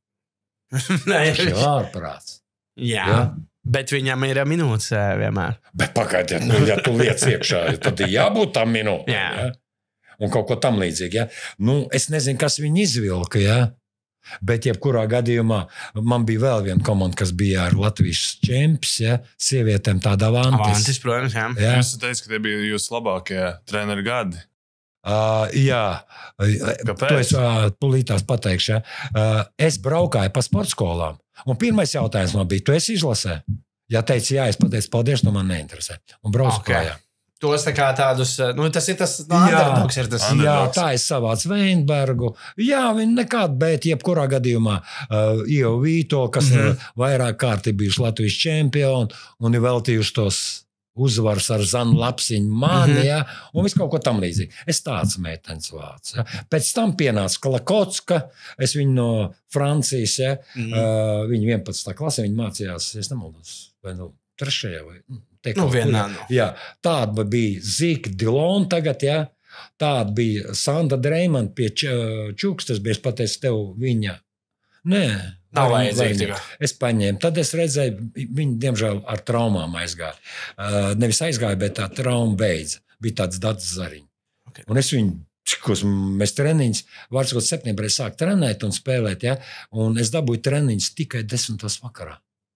Viņš ir ārprāts. Jā. Jā. Bet viņam ir minūtes vienmēr. Bet pagaidiet, nu, ja tu liec iekšā, tad ir jābūt tam minūtēm. Ja? Un kaut ko tam līdzīgi. Ja? Nu, es nezinu, kas viņu izvilka, ja? Bet jebkurā gadījumā man bija vēl viena komanda, kas bija ar Latvijas čemps, ja? Sievietēm tāda Avantis. Avantis, protams, jā. Ja? Jūs teicat, ka tie bija jūsu labākie treneri gadi. Uh, jā, Kāpēc? To es uh, pulītās pateikšu. Ja? Uh, es braukāju pa sportskolām. Un pirmais jautājums man bija, tu esi izlasē? Ja teici, jā, es pateicu, paldies, nu man neinteresē. Un braucu okay. Kājā. Tos tā kā tādus, nu tas ir tas, no underdogs ir tas. Jā, tā es savācu Veinbergu. Jā, viņi nekād, bet jebkurā gadījumā uh, Ievu Vīto, kas mm-hmm. ir vairāk kārti bijuši Latvijas čempioni un ir veltījuši tos uzvars ar Zanu Lapsiņu mani, mm-hmm. ja, un visu kaut ko tam līdzīgi. Es tāds meitenes vācu. Ja. Pēc tam pienāca Klakotska, es viņu no Francijas, ja, mm-hmm. uh, viņa vienpadsmitā klasē, viņa mācījās, es nemaldos, vai nu trešajā, vai te nu, vienā. No. Jā, tāda bija Zika Dilona tagad, ja, tāda bija Sandra Dreimana pie Čukstas, bija es pateicu tev viņa. Nē, nav vajadzīgi. Es paņēmu. Tad es redzēju, viņi, diemžēl, ar traumām aizgāja. Uh, nevis aizgāja, bet tā trauma beidza. Bija tāds Dats Zariņš. Okay. Un es viņu, cikos mēs treniņus, vārdsakot septembrī sāk trenēt un spēlēt, ja? Un es dabūju treniņus tikai desmitos vakarā.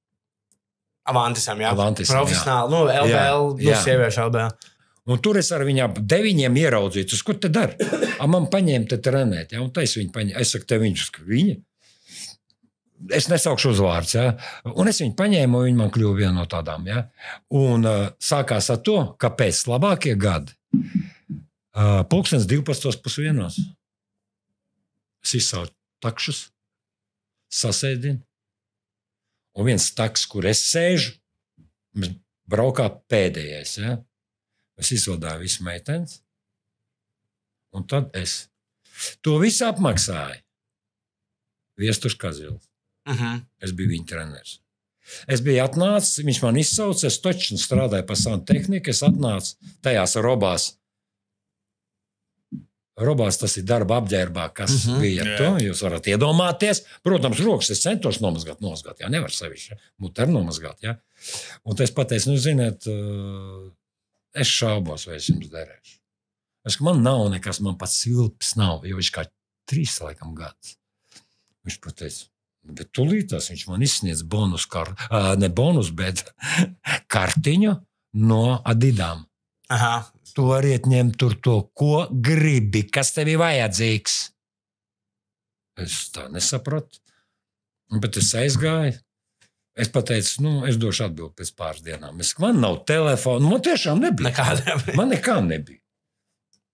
Avantisam, jā. Avantisam, profesionāli, nu, L B L, jā, nu, sieviešu L B L. Un tur es ar viņām deviņiem ieraudzīju, uz ko te dar? A, man paņēma te trenēt, ja? Un tā es viņu paņēmu. Es saku, te viņš, viņa? Es nesaukšu uzvārds, ja? Un es viņu paņēmu, un viņa man kļuva viena no tādām. Ja? Un uh, sākās ar to, ka pēc labākie gadi uh, pulkstens divpadsmitos pusvienos es izsaucu takšus, sasēdinu, un viens taks, kur es sēžu, braukā pēdējais. Ja? Es izvadāju visu meitenes, un tad es to visu apmaksāju. Viesturs Kazils. Uh-huh. Es biju viņa treneris. Es biju atnācis, viņš man izsauca, es točni strādāju pa santehniku, es atnācu tajās robās. Robās tas ir darba apģērbā, kas uh-huh. bija ar to, jūs varat iedomāties. Protams, rokas es centos nomazgāt, nomazgāt, jā, nevar sevišķi, muter nomazgāt, jā. Un es pateicu, nu, ziniet, es šaubos, vai es jums derēšu. Es, man nav nekas, man pats silps nav, jo viņš kā trīs, laikam, gads. Viņš pateica, bet tūlītās viņš man izsniedz bonus, kar, ne bonus, bet kartiņu no Adidām. Aha. Tu variet ņemt tur to, ko gribi, kas tev ir vajadzīgs. Es tā nesapratu, bet es aizgāju. Es pateicu, nu, es došu atbildi pēc pāris dienām. Es, man nav telefona, man tiešām nebija. Nekādā. Man nekā nebija.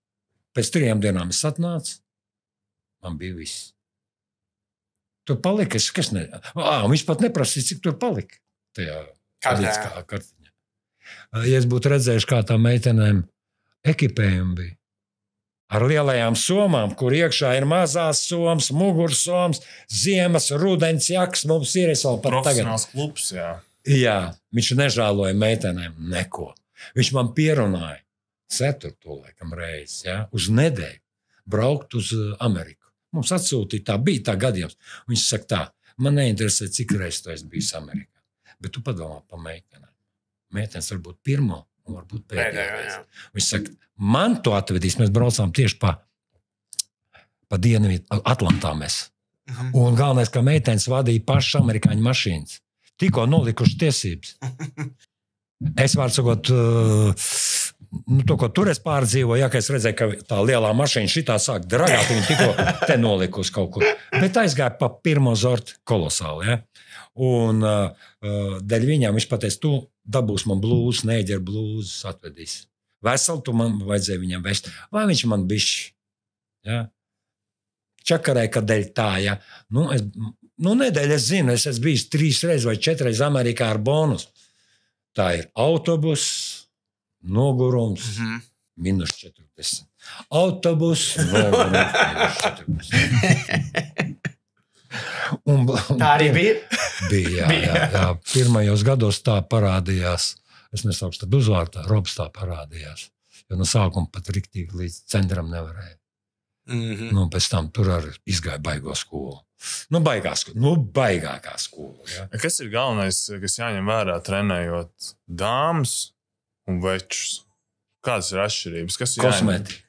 Pēc trijām dienām es atnācu, man bija viss. Tur palika, es kas ne... Ā, viņš pat neprasīja, cik tur palika. Tajā kartiņā. kartiņā. Ja es būtu redzējuši, kā tā meitenēm ekipējumi bija. Ar lielajām somām, kur iekšā ir mazās somas, mugursomas, ziemas, rudens jaks, mums ir es vēl pat tagad. Profesionāls klubs, jā. Jā, viņš nežāloja meitenēm neko. Viņš man pierunāja ceturto, laikam, reizi, ja, uz nedēļu braukt uz Ameriku. Mums atsūtīja, tā bija tā gadījums. Viņš saka tā, man neinteresē, cik reiz tu esi bijis Amerikā. Bet tu padomā pa meitenēm. Meitenes varbūt pirmo un varbūt pēdējā reizi. Viņš saka, man to atvedīs, mēs braucām tieši pa, pa dienvidu Atlantā mēs. Mhm. Un galvenais, ka meitenes vadīja pašas amerikāņu mašīnas. Tikko nolikuši tiesības. Es varu sakot, nu, to, ko tur es pārdzīvoju, ja, ka es redzēju, ka tā lielā mašīna šitā sāk dragāt, viņa tikko te nolikus kaut kur. Bet aizgāja pa pirmo zortu kolosāli, ja. Un uh, dēļ viņām viņš pateica, tu dabūs man blūzus, neģer blūzus, atvedīs. Veselu tu man vajadzēja viņam vest. Vai viņš man bišķi, ja. Čakarēja, ka dēļ tā, ja. Nu, es, nu nedēļ es zinu, es esmu bijis trīs reizes vai četreiz Amerikā ar bonus. Tā ir autobus, nogurums, mm-hmm. minus četrdesmit. Autobus, nogurums, minus četrdesmit. Un, un tā arī bija? Bija, jā, jā, jā. Pirmajos gados tā parādījās, es nesaukšu tad uzvārtā, Robs tā parādījās. Jo no sākuma pat riktīgi līdz centram nevarēja. Mm-hmm. Nu, pēc tam tur arī izgāja baigo skolu. Nu, baigā skolu. Nu, baigākā skola. Ja. Kas ir galvenais, kas jāņem vērā trenējot dāmas un večus? Kādas ir atšķirības? Kas ir Kosmētika.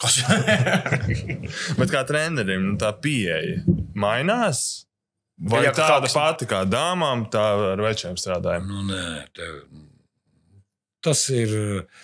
Bet kā trenerim, nu, tā pieeja mainās? Vai Jā, tāda kāds... pati kā dāmām, tā ar večiem strādājam? Nu, nē, tev... tas ir...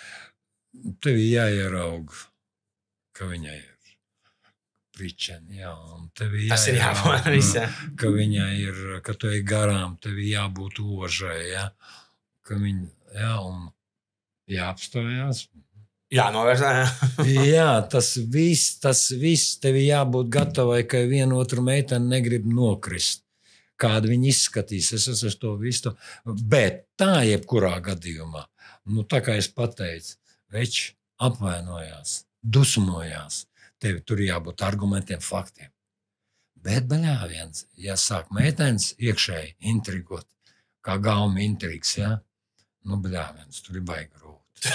Tev jāieraug, ka viņai ir pričeni, jā, un tev jāieraug, tas ir jāpamēr visā. Ka viņai ir, ka tu ej garām, tev jābūt ožai, jā, ka viņa, jā, un jāapstājās. Jā, novērsā, jā. Jā, tas viss, tas viss tev jābūt gatavai, ka vienotru meiteni negrib nokrist. Kāda viņa izskatīs, es esmu to visu. Bet tā jebkurā gadījumā, nu tā kā es pateicu, veči apvainojās, dusmojās, tev tur jābūt argumentiem, faktiem. Bet baļā viens, ja sāk meitenes iekšēji intrigot, kā gauma intrigs, ja? Nu baļā viens, tur ir baigi rūt.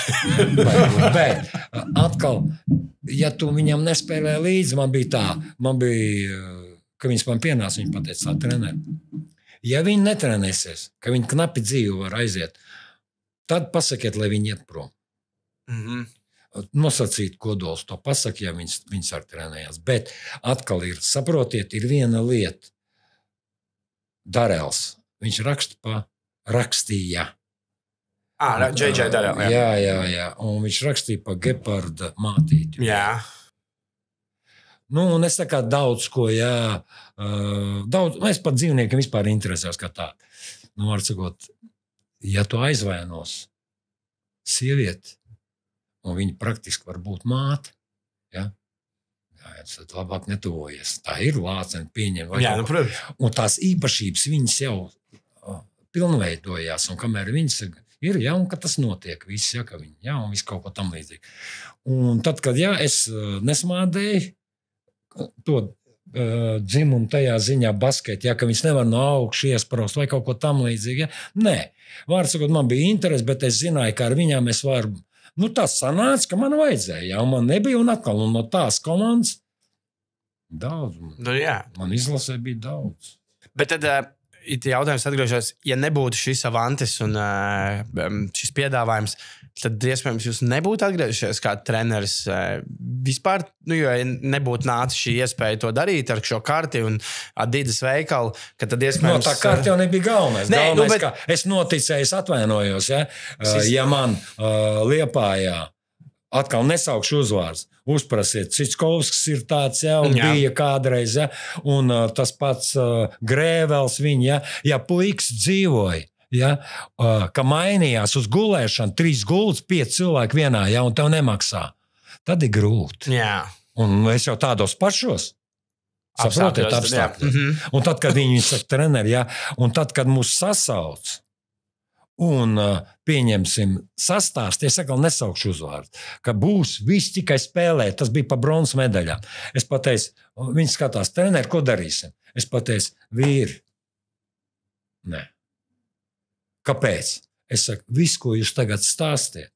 Bet atkal, ja tu viņam nespēlē līdzi, man bija tā, man bija, ka viņas man pienāca, viņa pateica tā treneri. Ja viņi netrenēsies, ka viņi knapi dzīvi var aiziet, tad pasakiet, lai viņi iet prom. Mm-hmm. Nosacīt kodols, to pasaka, ja viņas, viņas ar trenējās. Bet atkal ir, saprotiet, ir viena lieta. Darels, viņš raksta pa rakstīja. Ā, Džei Džei Darel, jā. Jā, jā, jā. Un viņš rakstīja pa Geparda mātīti. Jā. Nu, un es tā kā daudz ko, jā, uh, daudz, es pat dzīvniekiem vispār interesēs kā tā. Nu, var sakot, ja tu aizvainos sievieti, un viņa praktiski var būt māte, ja? Jā, tad labāk netuvojies. Tā ir lācena pieņem. Jā, nu, protams. Un tās īpašības viņas jau uh, pilnveidojās, un kamēr viņas ir, ja, un ka tas notiek, viss, ja, ka viņi, ja, un viss kaut ko tam līdzīgi. Un tad, kad, ja, es uh, nesmādēju to uh, dzimumu tajā ziņā basketi, ja, ka viņas nevar no augšu iespraust vai kaut ko tam līdzīgi, ja, nē. Vārds sakot, man bija interesi, bet es zināju, ka ar viņām es varu. Nu, tas sanāca, ka man vajadzēja, ja, un man nebija, un atkal, un no tās komandas daudz. Nu, jā. Man izlasē bija daudz. Bet tad, uh, jautājums atgriežos, ja nebūtu šis avantis un uh, šis piedāvājums, tad, iespējams, jūs nebūtu atgriežušies kā treneris uh, vispār, nu, jo nebūtu nācis šī iespēja to darīt ar šo karti un Adidas veikalu, ka tad iespējams... No, tā karti jau nebija galvenais. Nē, galvenais, nu, bet... ka es noticēju, es atvainojos, ja, uh, ja man uh, Liepājā atkal nesaukšu uzvārds. Uzprasiet, Citskovskis ir tāds, ja, un jā. Bija kādreiz, ja, un uh, tas pats uh, Grēvels viņa, ja, ja puiks dzīvoja, ja, uh, ka mainījās uz gulēšanu, trīs gultas, pieci cilvēki vienā, ja, un tev nemaksā. tad ir grūti. Jā. Un es jau tādos pašos. Saprotiet, apstākļos. Mm-hmm. Un tad, kad viņi saka, treneri, jā, un tad, kad mūs sasauc, un uh, pieņemsim sastāst, es atkal nesaukšu uzvārdu, ka būs viss tikai spēlē, tas bija pa bronzas medaļām. Es pateicu, viņi skatās, treneri, ko darīsim? Es pateicu, vīri, nē. Kāpēc? Es saku, viss, ko jūs tagad stāstiet,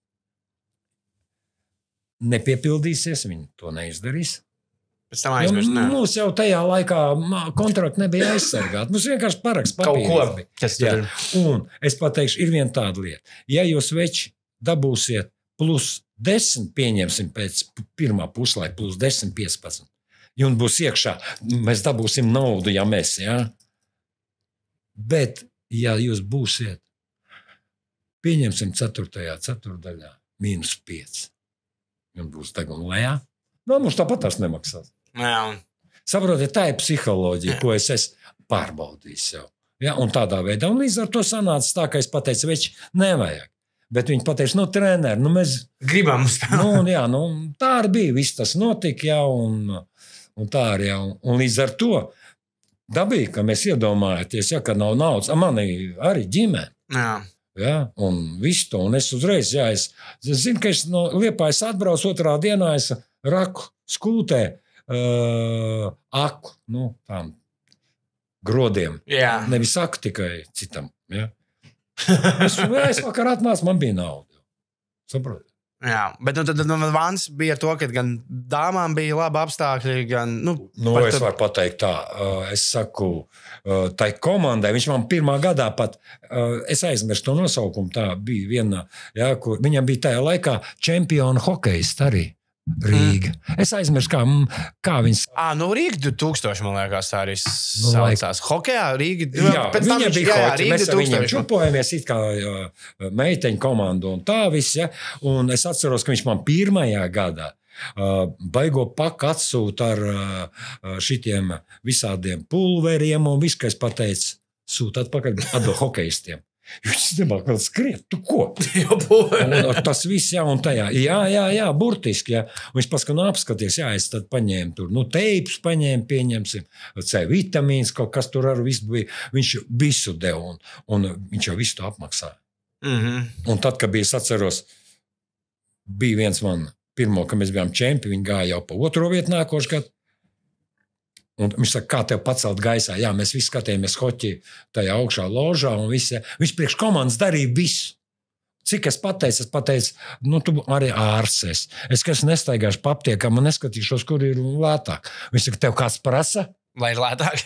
nepiepildīsies, viņi to neizdarīs. Pēc tam aizmirst, nu, mums jau tajā laikā kontrakti nebija aizsargāti. Mums vienkārši paraksts papīrs. Kaut ko, kas tur ir. Un es pateikšu, ir viena tāda lieta. Ja jūs veči dabūsiet plus desmit, pieņemsim pēc pirmā puslaika, plus desmit, piecpadsmit, jums būs iekšā, mēs dabūsim naudu, ja mēs, jā. Bet, ja jūs būsiet, pieņemsim ceturtajā ceturdaļā, mīnus pieci, jums būs tagad lejā, no, mums tāpat tās nemaksās. Jā. Saprotiet, tā ir psiholoģija, jā. Ko es esmu pārbaudījis jau. Ja? Un tādā veidā, un līdz ar to sanāca tā, ka es pateicu, veči, nevajag. Bet viņi pateica, nu, treneri, nu, mēs gribam. nu, jā, nu, tā arī bija, viss tas notika, jā, un, un tā arī, jā. Un līdz ar to dabīgi, ka mēs iedomājaties, ja, ka nav naudas, mani arī ģimene. Jā. Ja, un visu to, un es uzreiz, jā, es, es zinu, ka es no Liepājas atbraucu otrā dienā, es raku skūtē uh, aku, nu, tām grodiem. Jā. Nevis aku tikai citam, ja. Es, jā, es vakar atnācu, man bija nauda. Saprot? Jā, bet nu, tad, tad nu, vans bija ar to, ka gan dāmām bija labi apstākļi, gan, nu... Nu, es tad... varu pateikt tā, uh, es saku, uh, tai komandai, viņš man pirmā gadā pat, uh, es aizmirstu to nosaukumu, tā bija viena, jā, kur viņam bija tajā laikā čempiona hokejista arī. Rīga. Mm. Es aizmirstu, kā, kā viņas... Ā, nu Rīga du tūkstoši, man liekas, tā arī nu, saucās. Hokejā Rīga... Jā, pēc tam viņa viņš, bija jā, jā, hoķi, Rīga mēs ar viņiem čupojamies it kā jā, meiteņu komandu un tā viss, ja? Un es atceros, ka viņš man pirmajā gadā uh, baigo paku atsūt ar uh, šitiem visādiem pulveriem un viss, ka es pateicu, sūt atpakaļ atdo hokejistiem. Viņš nemāk vēl skriet, tu ko? un, un tas viss, jā, un tajā, jā, jā, jā, burtiski, jā. Un viņš pasaka, nu apskaties, jā, es tad paņēmu tur, nu teipus paņēmu, pieņemsim, C vitamīns, kaut kas tur ar visu bija, viņš visu deva, un, un viņš jau visu to apmaksāja. Mm-hmm. Un tad, kad bija, es atceros, bija viens man, pirmo, ka mēs bijām čempi, viņi gāja jau pa otro vietu nākošu gadu, un viņš saka, kā tev pacelt gaisā? Jā, mēs visi skatījāmies hoķi tajā augšā ložā un visi. Viņš priekš komandas darīja visu. Cik es pateicu, es pateicu, nu tu arī ārses. Es, ka es nestaigāšu pa aptiekam un neskatīšos, kur ir lētāk. Viņš saka, tev kāds prasa? Lai ir lētāk.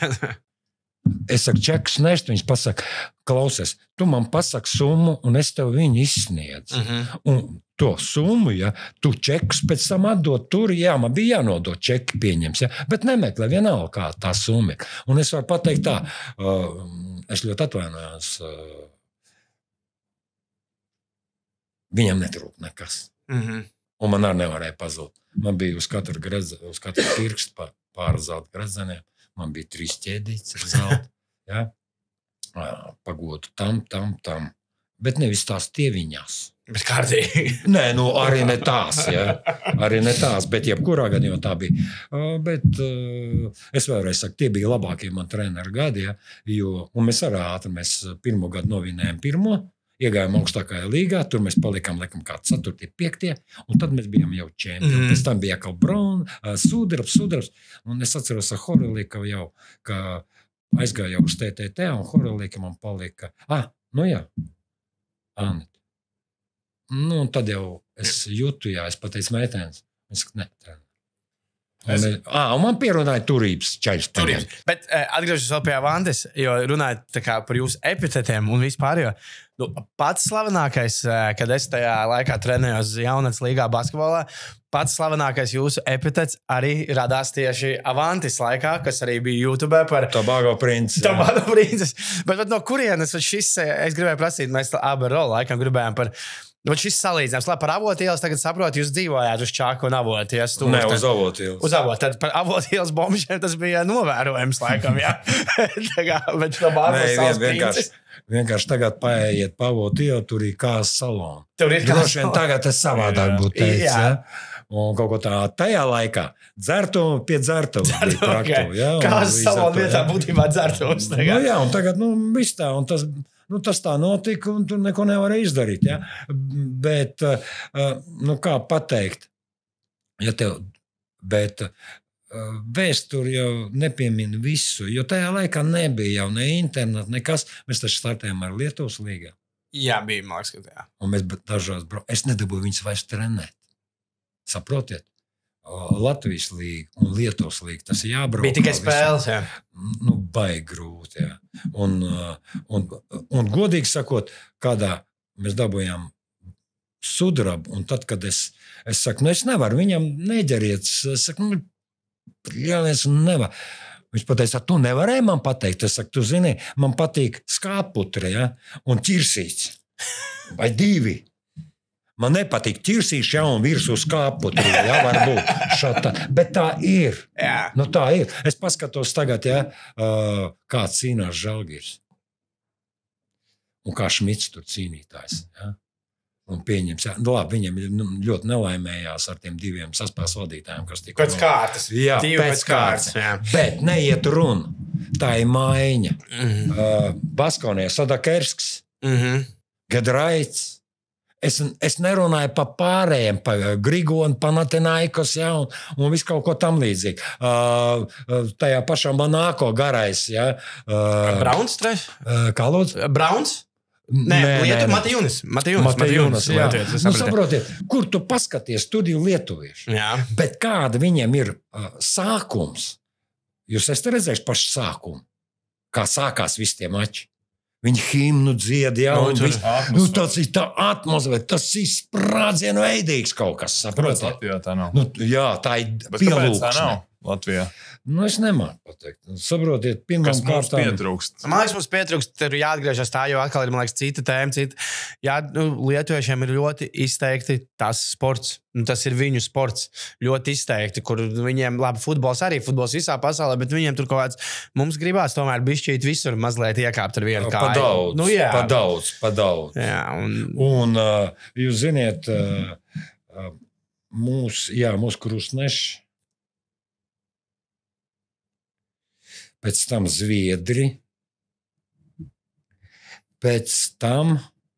Es saku, čekus nest, viņš pasaka, klausies, tu man pasaki summu un es tev viņu izsniedzu. Mm-hmm. Un to summu, ja, tu čekus pēc tam atdod tur, jā, man bija jānodot čeki pieņems, ja, bet nemeklē vienalga, kā tā summa ir. Un es varu pateikt tā, uh, es ļoti atvainojos, uh, viņam netrūk nekas. Mm-hmm. Un man arī nevarēja pazūt. Man bija uz katru, grez, uz katru pirkstu pār zelta grezeniem, man bija trīs ķēdītes ar zelta, ja, pagodu tam, tam, tam, bet nevis tās tieviņās. Bet kārtīgi. Nē, nu arī ne tās, ja. Arī ne tās, bet jebkurā gadījumā tā bija. Uh, bet uh, es vēlreiz saku, tie bija labākie man treneru gadi, ja, jo, un mēs arī ātri, mēs pirmo gadu novinējām pirmo, iegājām augstākajā līgā, tur mēs palikām, laikam, kā ceturtie, piektie, un tad mēs bijām jau čempioni. Mm. Pēc tam bija kā bron, uh, sudrabs, sudrabs, un es atceros ar Horelīku jau, ka aizgāju jau uz T T T, un Horelīka man palika, ah, nu jā, Anita. Nu, un tad jau es jūtu, jā, es pateicu meitenes. Es saku, ne, tā. Un, es... à, un man pierunāja turības čaļus. Turības. Bet uh, atgriežos vēl pie Vantes, jo runājot tā kā par jūsu epitetiem un vispār, jo nu, pats slavenākais, uh, kad es tajā laikā trenējos jaunatnes līgā basketbolā, pats slavenākais jūsu epitets arī radās tieši Avantis laikā, kas arī bija YouTube par... Tobago princis. Tobago princis. Bet, bet no kurienes šis, es gribēju prasīt, mēs abi ar Rolu laikam gribējām par... Nu, šis salīdzinājums, labi, par Avotielas tagad saprotu, jūs dzīvojāt uz Čāku un Avotielas. Nē, uz Avotielas. Uz Avotielas. Tad par Avotielas bombšiem tas bija novērojams, laikam, jā. Tā kā, bet šo bārbu savas vienkārši, vienkārši tagad paējiet pa Avotielu, tur ir kāzas salonu. Tur ir kāzas salonu. Tagad es savādāk būtu teicis, jā. Un kaut ko tā tajā laikā dzertumu pie dzertumu. Kādas savā vietā būtībā dzertums. Nu, jā, un tagad, nu, viss tā, un tas, nu, tas tā notika, un tu neko nevari izdarīt, ja? Bet, nu, kā pateikt, ja tev, bet vēsturi jau nepiemina visu, jo tajā laikā nebija jau ne internet, nekas, mēs taču startējām ar Lietuvas līgā. Jā, bija, man liekas, ka jā. Un mēs dažās brauc, es nedabūju viņus vairs trenēt. Saprotiet? Latvijas līga un Lietuvas līga, tas ir jābrauc. Bija tikai spēles, jā. Nu, baigi grūti, jā. Un, un, un godīgi sakot, kādā mēs dabūjām sudrabu, un tad, kad es, es saku, nu, es nevaru, viņam neģeriet, es saku, nu, jālies, nevar. Viņš pateica, tu nevarēji man pateikt. Es saku, tu zini, man patīk skāputre, ja? Un ķirsīts. Vai divi. Man nepatīk ķirsīts, ja, un virsū skāputre, ja, varbūt šāda. Bet tā ir. Jā. Nu, tā ir. Es paskatos tagad, ja, kā cīnās Žalgiris. Un kā Šmits tur cīnītājs, ja. Un pieņems, jā, nu, labi, viņiem ļoti nelaimējās ar tiem diviem saspēles vadītājiem, kas tika... Pēc kārtas. Jā, Divi pēc, pēc kārtas. kārtas. Bet neiet runa. Tā ir maiņa. Mm-hmm. Uh, Baskonē Sadakersks, mm-hmm. Gedraits. Es, es nerunāju pa pārējiem, pa Grigonu, Panathinaikos, ja, un, un visu kaut ko tam līdzīgi. Uh, tajā pašā Monako garais, ja. Uh, Brauns, treš? Uh, kā lūdzu? Brauns? Nē, Lietu, Matijūnis. Matijūnis, Matijūnis, jā. Lietuvies, nu, saprotiet, kur tu paskaties studiju lietuviešu? Jā. Bet kāda viņiem ir uh, sākums? Jūs esat redzējuši pašu sākumu? Kā sākās visi tie mači? Viņi himnu dzied, jā, no, un vis, nu, tas ir tā atmosfēra, tas ir sprādzienu veidīgs kaut kas, saprotiet? Latvijā tā nav. Nu, jā, tā ir Bet kāpēc tā pielūgsme. nav Latvijā? Nu, es nemāku pateikt. Saprotiet, pirmām Kas mums kārtām... pietrūkst? Man liekas, mums pietrūkst, tur jāatgriežas tā, jo atkal ir, man liekas, cita tēma, cita. Jā, nu, lietuviešiem ir ļoti izteikti tas sports. Nu, tas ir viņu sports. Ļoti izteikti, kur viņiem, labi, futbols arī, futbols visā pasaulē, bet viņiem tur kaut kāds, mums gribās tomēr bišķīt visur mazliet iekāpt ar vienu kāju. Pa daudz, nu, jā. pa daudz, pa daudz. Jā, un... Un uh, jūs ziniet, uh, uh, mūs, jā, mūsu krustneši, pēc tam zviedri, pēc tam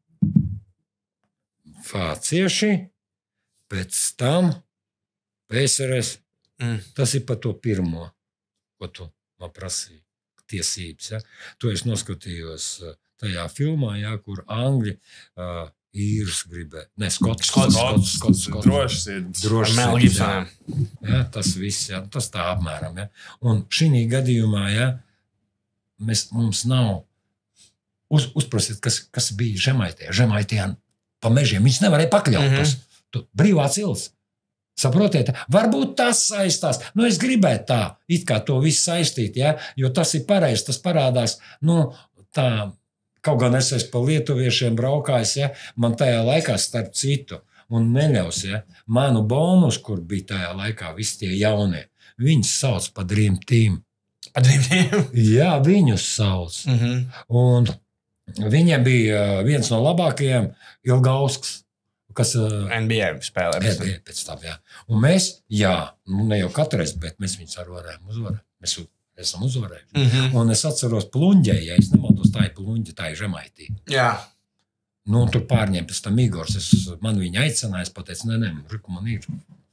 vācieši, pēc tam P S R S. Mm. Tas ir par to pirmo, ko tu man prasīji, tiesības. Ja? To es noskatījos tajā filmā, ja, kur angļi uh, īrus gribēja. Ne, skots, skots, skots, skots, skots. Droši sirds. Droši Mel sirds, Gibsonam. ja, tas viss, ja, tas tā apmēram. Ja. Un šī gadījumā, ja, mēs, mums nav uz, uzprasiet, kas, kas bija Žemaitē. Žemaitē pa mežiem. Viņš nevarēja pakļaut. Mm -hmm. Tas brīvā cils. Saprotiet, varbūt tas saistās. Nu, es gribētu tā, it kā to visu saistīt, ja, jo tas ir pareizi, tas parādās, nu, tā, kaut gan es esmu pa lietuviešiem braukājis, ja, man tajā laikā starp citu, un neļaus, ja, manu bonus, kur bija tajā laikā, visi tie jaunie, viņus sauc pa Dream Team. Pa Dream Team? Jā, viņus sauc. Mm -hmm. Un viņiem bija viens no labākajiem Ilgausks, kas N B A spēlē. N B A pēc tam, jā. Un mēs, jā, nu ne jau katreiz, bet mēs viņus arī varējām uzvarēt. Mēs esam uzvarējuši. Mm -hmm. Un es atceros Pluņģē, ja es nemaldos, tā ir Pluņģa, tā ir Žemaitī. Jā. Nu, un tur pārņēma pēc tam Igors, es, man viņa aicināja, es pateicu, nē, nē, Riku, man ir.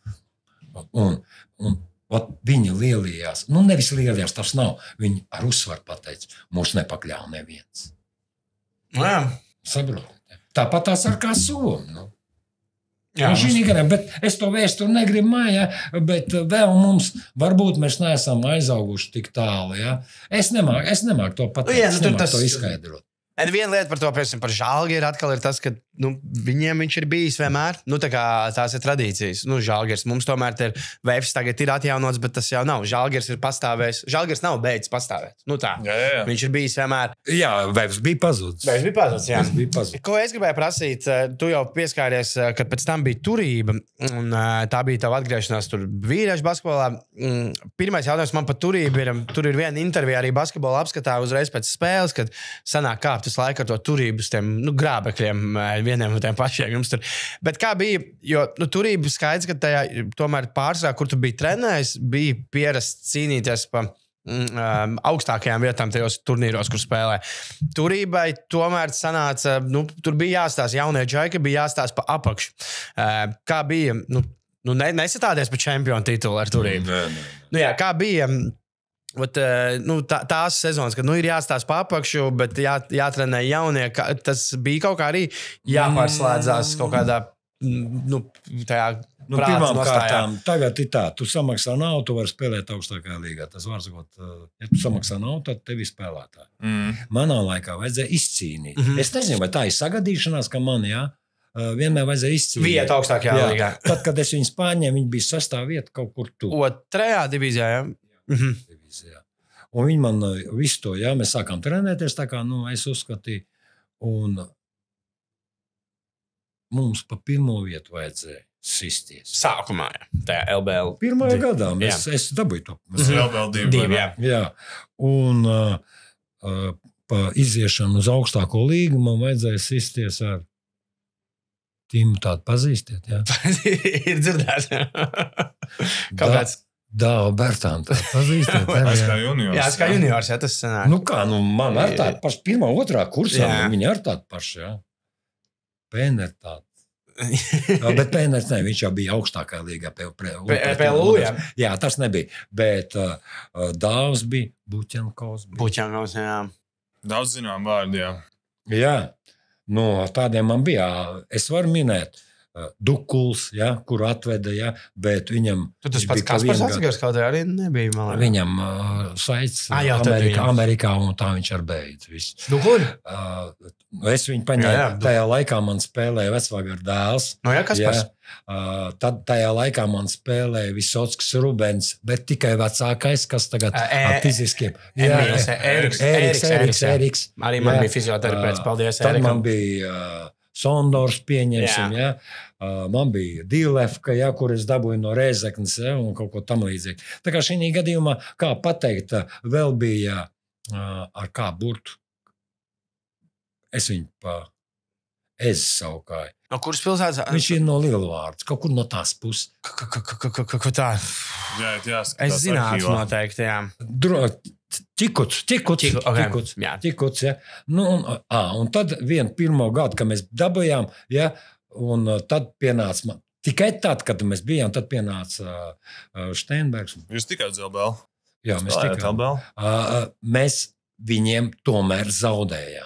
Un, un ot, viņi lielījās, nu nevis lielījās, tas nav, viņi ar uzsvaru pateica, mūs nepakļāva neviens. Jā. Saprotiet. Tāpat tās ar kā somu, nu. Jā, Nu, šī gadiem, bet es to vēsturi negribu mājā, bet vēl mums, varbūt mēs neesam aizauguši tik tālu, ja. Es nemāku, es nemāku to pateikt, Nu, jā, nu, es tur nemāku tas- to izskaidrot. Un viena lieta par to, piemēram, par Žalgiru atkal ir tas, ka nu, viņiem viņš ir bijis vienmēr. Nu, tā kā tās ir tradīcijas. Nu, Žalgirs mums tomēr ir Vēfs tagad ir atjaunots, bet tas jau nav. Žalgirs ir pastāvējis. Žalgirs nav beidzis pastāvēt. Nu, tā. Jā, jā, jā. Viņš ir bijis vienmēr. Jā, Vēvs bija pazudis. Vēfs bija pazudis, jā. Vēvs bija pazudis. Ko es gribēju prasīt, tu jau pieskāries, kad pēc tam bija turība, un tā bija tava atgriešanās tur vīriešu basketbolā. Pirmais jautājums man par turību ir, tur ir viena intervija arī basketbola apskatā uzreiz pēc spēles, kad sanāk kāpt visu laiku ar to turību uz tiem nu, grābekļiem vieniem un tiem pašiem jums tur. Bet kā bija, jo nu, turība skaidrs, ka tajā tomēr pārsvarā, kur tu biji trenējis, bija pierasts cīnīties pa um, augstākajām vietām tajos turnīros, kur spēlē. Turībai tomēr sanāca, nu, tur bija jāstāsta jaunie džaiki, bija jāstāsta pa apakšu. Uh, kā bija, nu, nu ne, nesatāties pa čempionu titulu ar turību. Nē, nē. Nu jā, kā bija... Ot, nu, tā, tās sezonas, kad nu, ir jāstāsta pa apakšu, bet jā, jātrenē jaunie, kā, tas bija kaut kā arī jāpārslēdzās kaut kādā, nu, tajā nu, pirmām kārtām, tagad ir tā, tu samaksā naudu, tu vari spēlēt augstākajā līgā. Tas var sakot, ja tu samaksā naudu, tad tevi spēlētāji. Mm. Manā laikā vajadzēja izcīnīt. Mm -hmm. Es nezinu, vai tā ir sagadīšanās, ka man, jā, vienmēr vajadzēja izcīnīt. Vieta augstākajā jā, līgā. Tad, kad es viņus pārņēmu, viņi bija sastāv vieta kaut kur tu. Otrajā divīzijā, jā? Mhm. Un viņi man visu to, jā, mēs sākām trenēties, tā kā, nu, es uzskatīju, un mums pa pirmo vietu vajadzēja sisties. Sākumā, jā, tajā L B L. Pirmajā gadā mēs, es dabūju to. Mēs mm-hmm. L B L divi, divi jā. Jā, un uh, uh, pa iziešanu uz augstāko līgu man vajadzēja sisties ar Timu tādu pazīstiet, jā? Ir dzirdēts, jā. Kāpēc? Dāva Bertāna tādu pazīstiet. Jā, es kā juniors. Jā, es kā juniors, jā, tas sanāk. Nu kā, nu man ar tādu pašu pirmā, otrā kursā, nu, viņi ar tādu pašu, jā. Pēner tādu. Jā, bet Pēners ne, viņš jau bija augstākā līgā. P L U, jā? Jā, tas nebija. Bet uh, Dāvs bija, Buķenkovs bija. Buķenkovs, jā. Daudz zinām vārdi, jā. Jā, nu tādiem man bija, es varu minēt. Dukuls, ja, kuru atveda, ja, bet viņam... Tu tas pats Kaspars atsigars kaut arī nebija, man liekas. Viņam uh, saits ah, jā, Amerikā, viņam... Amerikā, un tā viņš ar beidz. Dukuli? Uh, es viņu paņēmu, tajā laikā man spēlēja vecvāgar dēls. No jā, Kaspars? Ja, uh, tad tajā laikā man spēlēja Visockis Rubens, bet tikai vecākais, kas tagad uh, e ar fiziskiem... Jā, Emīls, Eriks, Eriks, Eriks, Eriks. Arī man jā, bija fizioterapeits, paldies Erikam. Erikam. Tad man bija... Uh, Sondors pieņemsim, jā. Ja? Man bija Dīlefka, ja, kur es dabūju no Rēzeknes, ja, un kaut ko tam līdzīgi. Tā kā šī gadījumā, kā pateikt, vēl bija ar kā burtu. Es viņu pa ez saukāju. No kuras pilsētas? Viņš ir no Lielvārds, kaut kur no tās puses. Ko tā? Jā, jā, es zinātu noteikti, jā. Dro... Čikuts, čikuts, Čiku, okay. čikuts, čikuts, ja. Nu, un, à, un tad vienu pirmo gadu, kad mēs dabujām, ja, un tad pienāca man, tikai tad, kad mēs bijām, tad pienāca uh, Steinbergs. Jūs tikai uz L B L? Jā, mēs tikām. Uh, mēs viņiem tomēr zaudējām.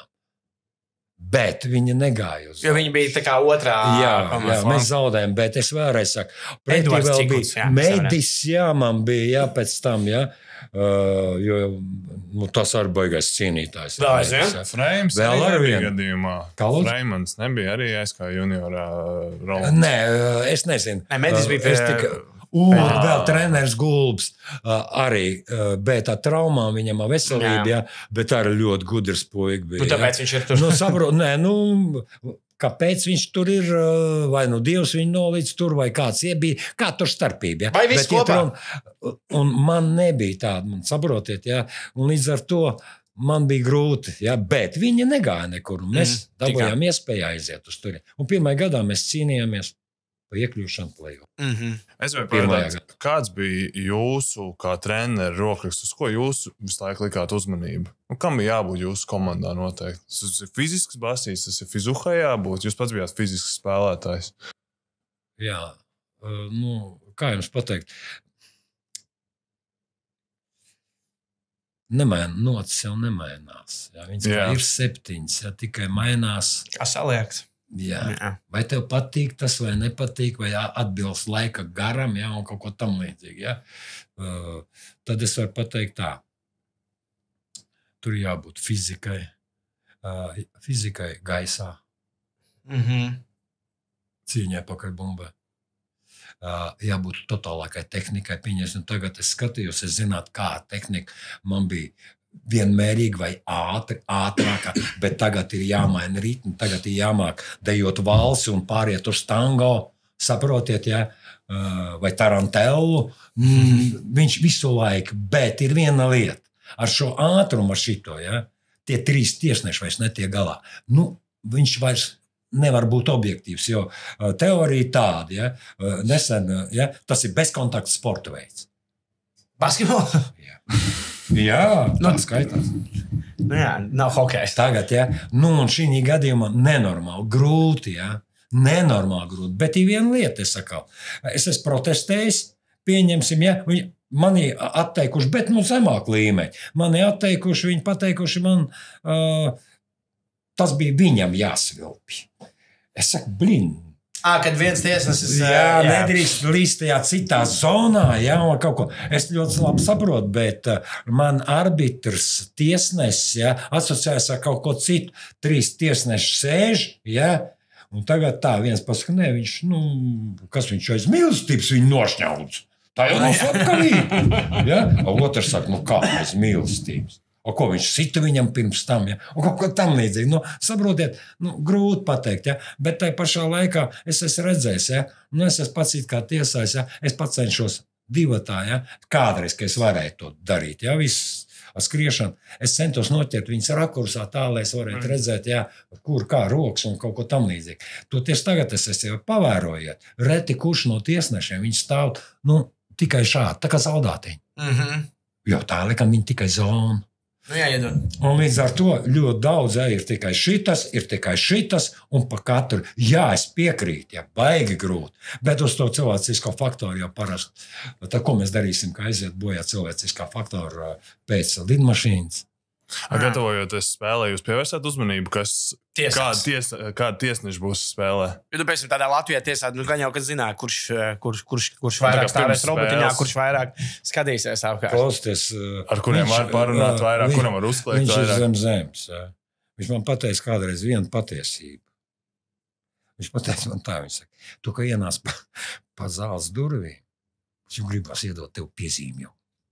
Bet viņi negāja uz. Jo viņi bija tā kā otrā. Jā, jā mēs zaudējām, bet es vēlreiz saku. Pretī vēl Čikuts, bija jā, Medis, jā, man bija, jā, pēc tam, jā. Uh, jo nu, tas arī baigais cīnītājs. Vēl aizvien? Freims vēl ar vienu gadījumā. Freimans nebija arī es kā juniorā rolā. Nē, es nezinu. Nē, Medis bija pie... Tika... Un ah. vēl treneris Gulbs uh, arī, uh, bet ar traumām viņam ar veselību, jā. Jā, bet arī ļoti gudrs puika bija. Nu, tāpēc jā. Viņš ir tur. Nu, sabro, nē, nu, kāpēc viņš tur ir, vai nu Dievs viņu nolīdz tur, vai kāds iebija, kā tur starpība. Ja? Vai viss kopā? Un, un man nebija tāda, man saprotiet, ja? Un līdz ar to man bija grūti, ja? Bet viņi negāja nekur, un mēs mm, dabūjām iespēju aiziet uz turi. Un pirmajā gadā mēs cīnījāmies pa iekļūšanu play-off. Mm -hmm. Es vai pajautāt, kāds bija jūsu kā treneru rokraksts, uz ko jūs visu laiku likāt uzmanību? Un kam bija jābūt jūsu komandā noteikti? Tas ir fizisks basīs, tas ir fizuhai jābūt. Jūs pats bijāt fizisks spēlētājs. Jā, uh, nu, kā jums pateikt? Nemain, nocis jau nemainās. Jā, viņas jā. Ir septiņas, ja tikai mainās. Kā salieks? Jā. Jā. Vai tev patīk tas, vai nepatīk, vai atbilst laika garam, jā, un kaut ko tam līdzīgi. Jā. Uh, tad es varu pateikt tā. Tur jābūt fizikai, uh, fizikai gaisā. Mm-hmm. Cīņai pakaļ bumbē. Uh, jābūt totālākai tehnikai. Pieņemsim, tagad es skatījos, es zinātu, kā tehnika man bija. Vienmērīgi vai ātri, ātrākā, bet tagad ir jāmaina ritmi, tagad ir jāmāk dejot valsi un pāriet uz tango, saprotiet, ja? Vai tarantellu, mm, viņš visu laiku, bet ir viena lieta, ar šo ātrumu, ar šito, ja? Tie trīs tiesneši vairs netiek galā. Nu, viņš vairs nevar būt objektīvs, jo uh, teorija tāda, ja, uh, nesen, uh, ja, tas ir bezkontakta sporta veids. Basketbols? Jā, jā tā nu, skaitās. Nu jā, nav hokejs. Tagad, ja, nu un šī gadījumā nenormāli, grūti, ja, nenormāli grūti, bet ir viena lieta, es saku, es esmu protestējis, pieņemsim, ja, viņi mani atteikuši, bet nu zemāk līmeņi, mani atteikuši, viņi pateikuši man, uh, tas bija viņam jāsvilpj. Es saku, blin. À, kad viens tiesnesis... Jā, jā. Nedrīkst līst tajā citā zonā, jā, un kaut ko. Es ļoti labi saprotu, bet uh, man arbitrs, tiesnesis, jā, asociējas ar kaut ko citu. Trīs tiesneši sēž, jā, un tagad tā viens pasaka, ne, viņš, nu, kas viņš aiz mīlestības, viņu nošņaudz. Tā jau nav slepkavība, jā. Un otrs saka, nu kā aiz mīlestības. O, ko viņš sita viņam pirms tam, ja? Un kaut ko tam līdzīgi. Nu, saprotiet, nu, grūti pateikt, ja? Bet tai pašā laikā es esmu redzējis, ja? Nu, es esmu pats it kā tiesājis, ja? Es pats cenšos divatā, ja? Kādreiz, ka es varētu to darīt, ja? Viss ar skriešanu. Es centos noķert viņas rakursā tā, lai es varētu redzēt, ja? Kur kā rokas un kaut ko tam līdzīgi. To tieši tagad es esmu pavērojiet. Reti kurš no tiesnešiem, viņi stāv, nu, tikai šādi, tā kā zaudātiņi. Mm-hmm. Jo tā likam viņi tikai zonu. Nu, jā, iedod. Un līdz ar to ļoti daudz, ja, ir tikai šitas, ir tikai šitas, un pa katru, jā, es piekrītu, ja, baigi grūti, bet uz to cilvēcisko faktoru jau parasti. Tad, ko mēs darīsim, ka aiziet bojā cilvēciskā faktora pēc lidmašīnas? Ar gatavojoties spēlē, jūs pievērsāt uzmanību, kas, kāda, ties, kāda tiesneša būs spēlē? Jo, nu, pēc tam tādā Latvijā tiesā, nu, gan jau, kad zināja, kurš, kurš, kurš, kurš vairāk stāvēs robotiņā, kurš vairāk skatīsies apkārt. Klausties, ar kuriem viņš, var parunāt vairāk, viņ, kuram var uzklēt viņš vairāk. Viņš ir zem zemes. Ja. Viņš man pateica kādreiz vienu patiesību. Viņš pateica man tā, viņš saka, tu, ka ienāc pa, pa zāles durvīm, viņš gribas iedot tev piezīmi jau.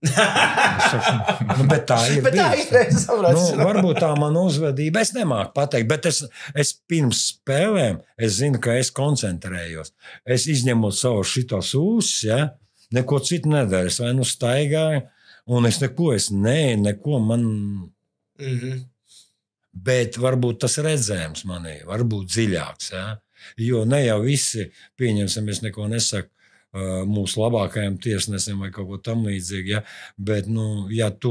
Saku, nu, bet tā ir. Bet tā ir nu, varbūt tā man uzvedība. Es nemāku pateikt, bet es, es pirms spēlēm es zinu, ka es koncentrējos. Es izņemot savu šitos ūsus, ja, neko citu nedaru. Es vai nu staigāju, un es neko, es nē, neko man. Mm-hmm. Bet varbūt tas redzējums manī, varbūt dziļāks. Ja. Jo ne jau visi, pieņemsim, es neko nesaku. Mūsu labākajiem tiesnesim vai kaut ko tam līdzīgi, ja? Bet, nu, ja tu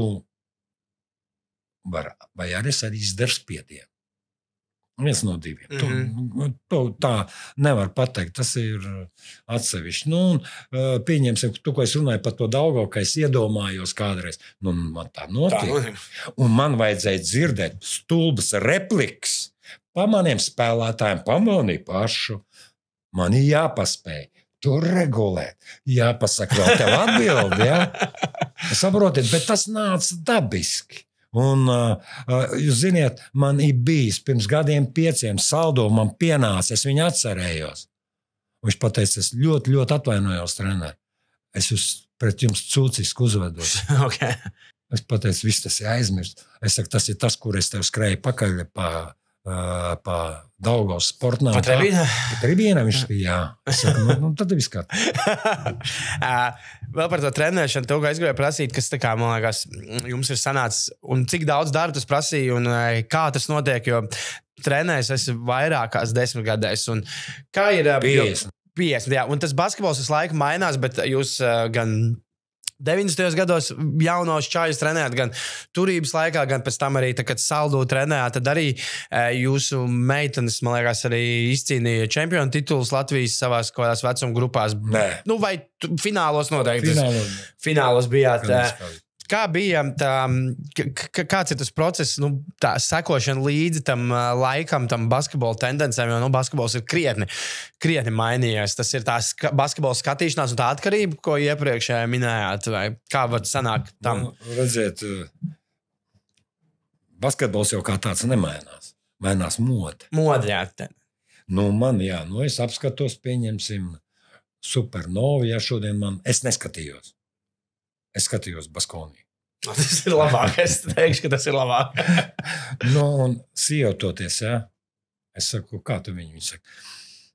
var, vai arī es arī izdara spiedienu. Viens no diviem. Mm-hmm. Tu, tu tā nevar pateikt, tas ir atsevišķi. Nu, un, pieņemsim, tu, ko es runāju par to Daugavpili, ka es iedomājos kādreiz, nu, man tā notiek. Tā. Un man vajadzēja dzirdēt stulbas replikas pa maniem spēlētājiem, pa mani pašu. Man ir jāpaspēj. Tur regulēt. Jāpasaka vēl tev atbildi, ja? Saprotiet, bet tas nāca dabiski. Un, uh, jūs ziniet, man ir bijis pirms gadiem pieciem saldo, man pienāca, es viņu atcerējos. Viņš pateica, es ļoti, ļoti atvainojos, treneri. Es jūs pret jums cūciski uzvedos. Okay. Es pateicu, viss tas ir aizmirst. Es saku, tas ir tas, kur es tev skrēju pakaļ pa... Uh, pa Daugavas sportnām. Pa tribīnā? Pa tribīnā viņš bija, jā. Es saku, nu, nu tad ir viss kārt. Vēl par to trenēšanu, to, ko es gribēju prasīt, kas tā kā, man liekas, jums ir sanācis, un cik daudz darba tas prasīja, un kā tas notiek, jo trenējis esi vairākās desmitgadēs, un kā ir... piecdesmit. piecdesmit, jā, un tas basketbols visu laiku mainās, bet jūs uh, gan... deviņdesmitajos gados jaunos čājus trenējāt, gan turības laikā, gan pēc tam arī, tā, kad saldu trenējāt, tad arī e, jūsu meitenes, man liekas, arī izcīnīja čempionu titulus Latvijas savās kādās vecuma grupās. Nē. Nu, vai tu, finālos noteikti? Finālos. Finālos bijāt. Kā bija, tā, k- kāds ir tas process, nu, tā sekošana līdzi tam laikam, tam basketbola tendencēm, jo nu, basketbols ir krietni, krietni mainījies. Tas ir tā ska- basketbola skatīšanās un tā atkarība, ko iepriekšējā minējāt, vai kā var sanākt tam? Nu, redziet, basketbols jau kā tāds nemainās. Mainās mode. Mode, jā. Nu, man, jā, nu, es apskatos, pieņemsim Supernovu, ja šodien man, es neskatījos. Es skatījos Baskonī. Tas ir labāk, es teikšu, ka tas ir labāk. Nu, un siejototies, ja, es saku, kā tu viņu, viņi saka,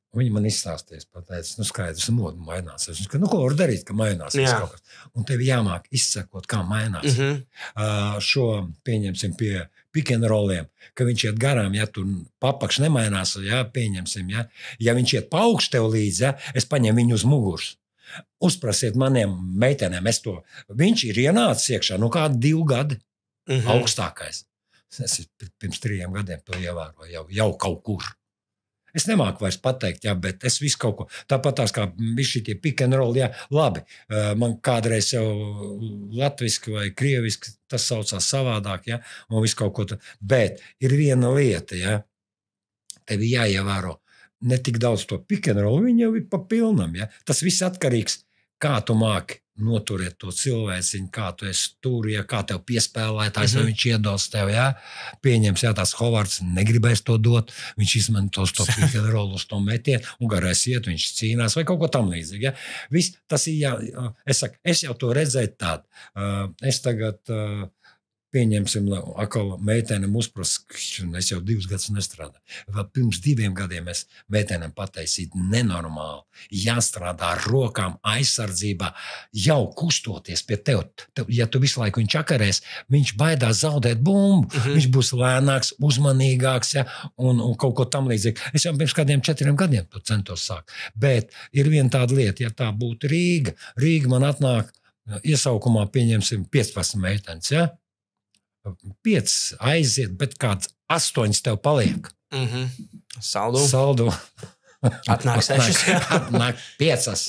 Viņi man izstāstīs, pateicis, nu skaidrs, modu mainās. Es saku, nu ko var darīt, ka mainās kaut kas. Un tev jāmāk izsekot, kā mainās. Mm-hmm. uh, šo pieņemsim pie pick and rolliem, ka viņš iet garām, ja tur papakš nemainās, ja, pieņemsim, ja. Ja viņš iet pa augšu tev līdzi, ja, es paņemu viņu uz muguras. Uzprasiet maniem meitenēm, es to, viņš ir ienācis iekšā, nu kādi divi gadi mm-hmm. augstākais. Es pirms trījiem gadiem to ievēroju, jau, jau kaut kur. Es nemāku vairs pateikt, jā, bet es visu kaut ko. Tāpat tās kā visi šitie pick and roll, jā, labi. Man kādreiz jau latviski vai krieviski tas saucās savādāk, jā, un visu kaut ko. Tā. Bet ir viena lieta, jā, tevi jāievēro ne tik daudz to pick and roll, viņi jau ir pa pilnam, jā. Tas viss atkarīgs, kā tu māki noturēt to cilvēciņu, kā tu esi tur, ja, kā tev piespēlētājs, mm-hmm. vai viņš iedos tev, jā, pieņems, jā, tās Hovards negribēs to dot, viņš izmantos to pick and roll uz to metienu, un garais iet, viņš cīnās, vai kaut ko tam līdzīgi, jā. Viss, tas ir, jā, es saku, es jau to redzēju tādu, es tagad pieņemsim, atkal meitenēm uzprast, es jau divus gadus nestrādāju. Vēl pirms diviem gadiem es meitenēm pataisīju nenormāli. Jāstrādā ar rokām, aizsardzībā, jau kustoties pie tev. Ja tu visu laiku viņš čakarēs, viņš baidās zaudēt bumbu. Mm-hmm. Viņš būs lēnāks, uzmanīgāks, ja, un, un kaut ko tam līdzīgi. Es jau pirms kādiem četriem gadiem to centos sākt. Bet ir viena tāda lieta, ja tā būtu Rīga. Rīga man atnāk iesaukumā, pieņemsim, piecpadsmit meitenes, ja? Piecas aiziet, bet kāds astoņas tev paliek. Mm-hmm. Saldu. Saldu. Atnāk sešas. Atnāk piecas.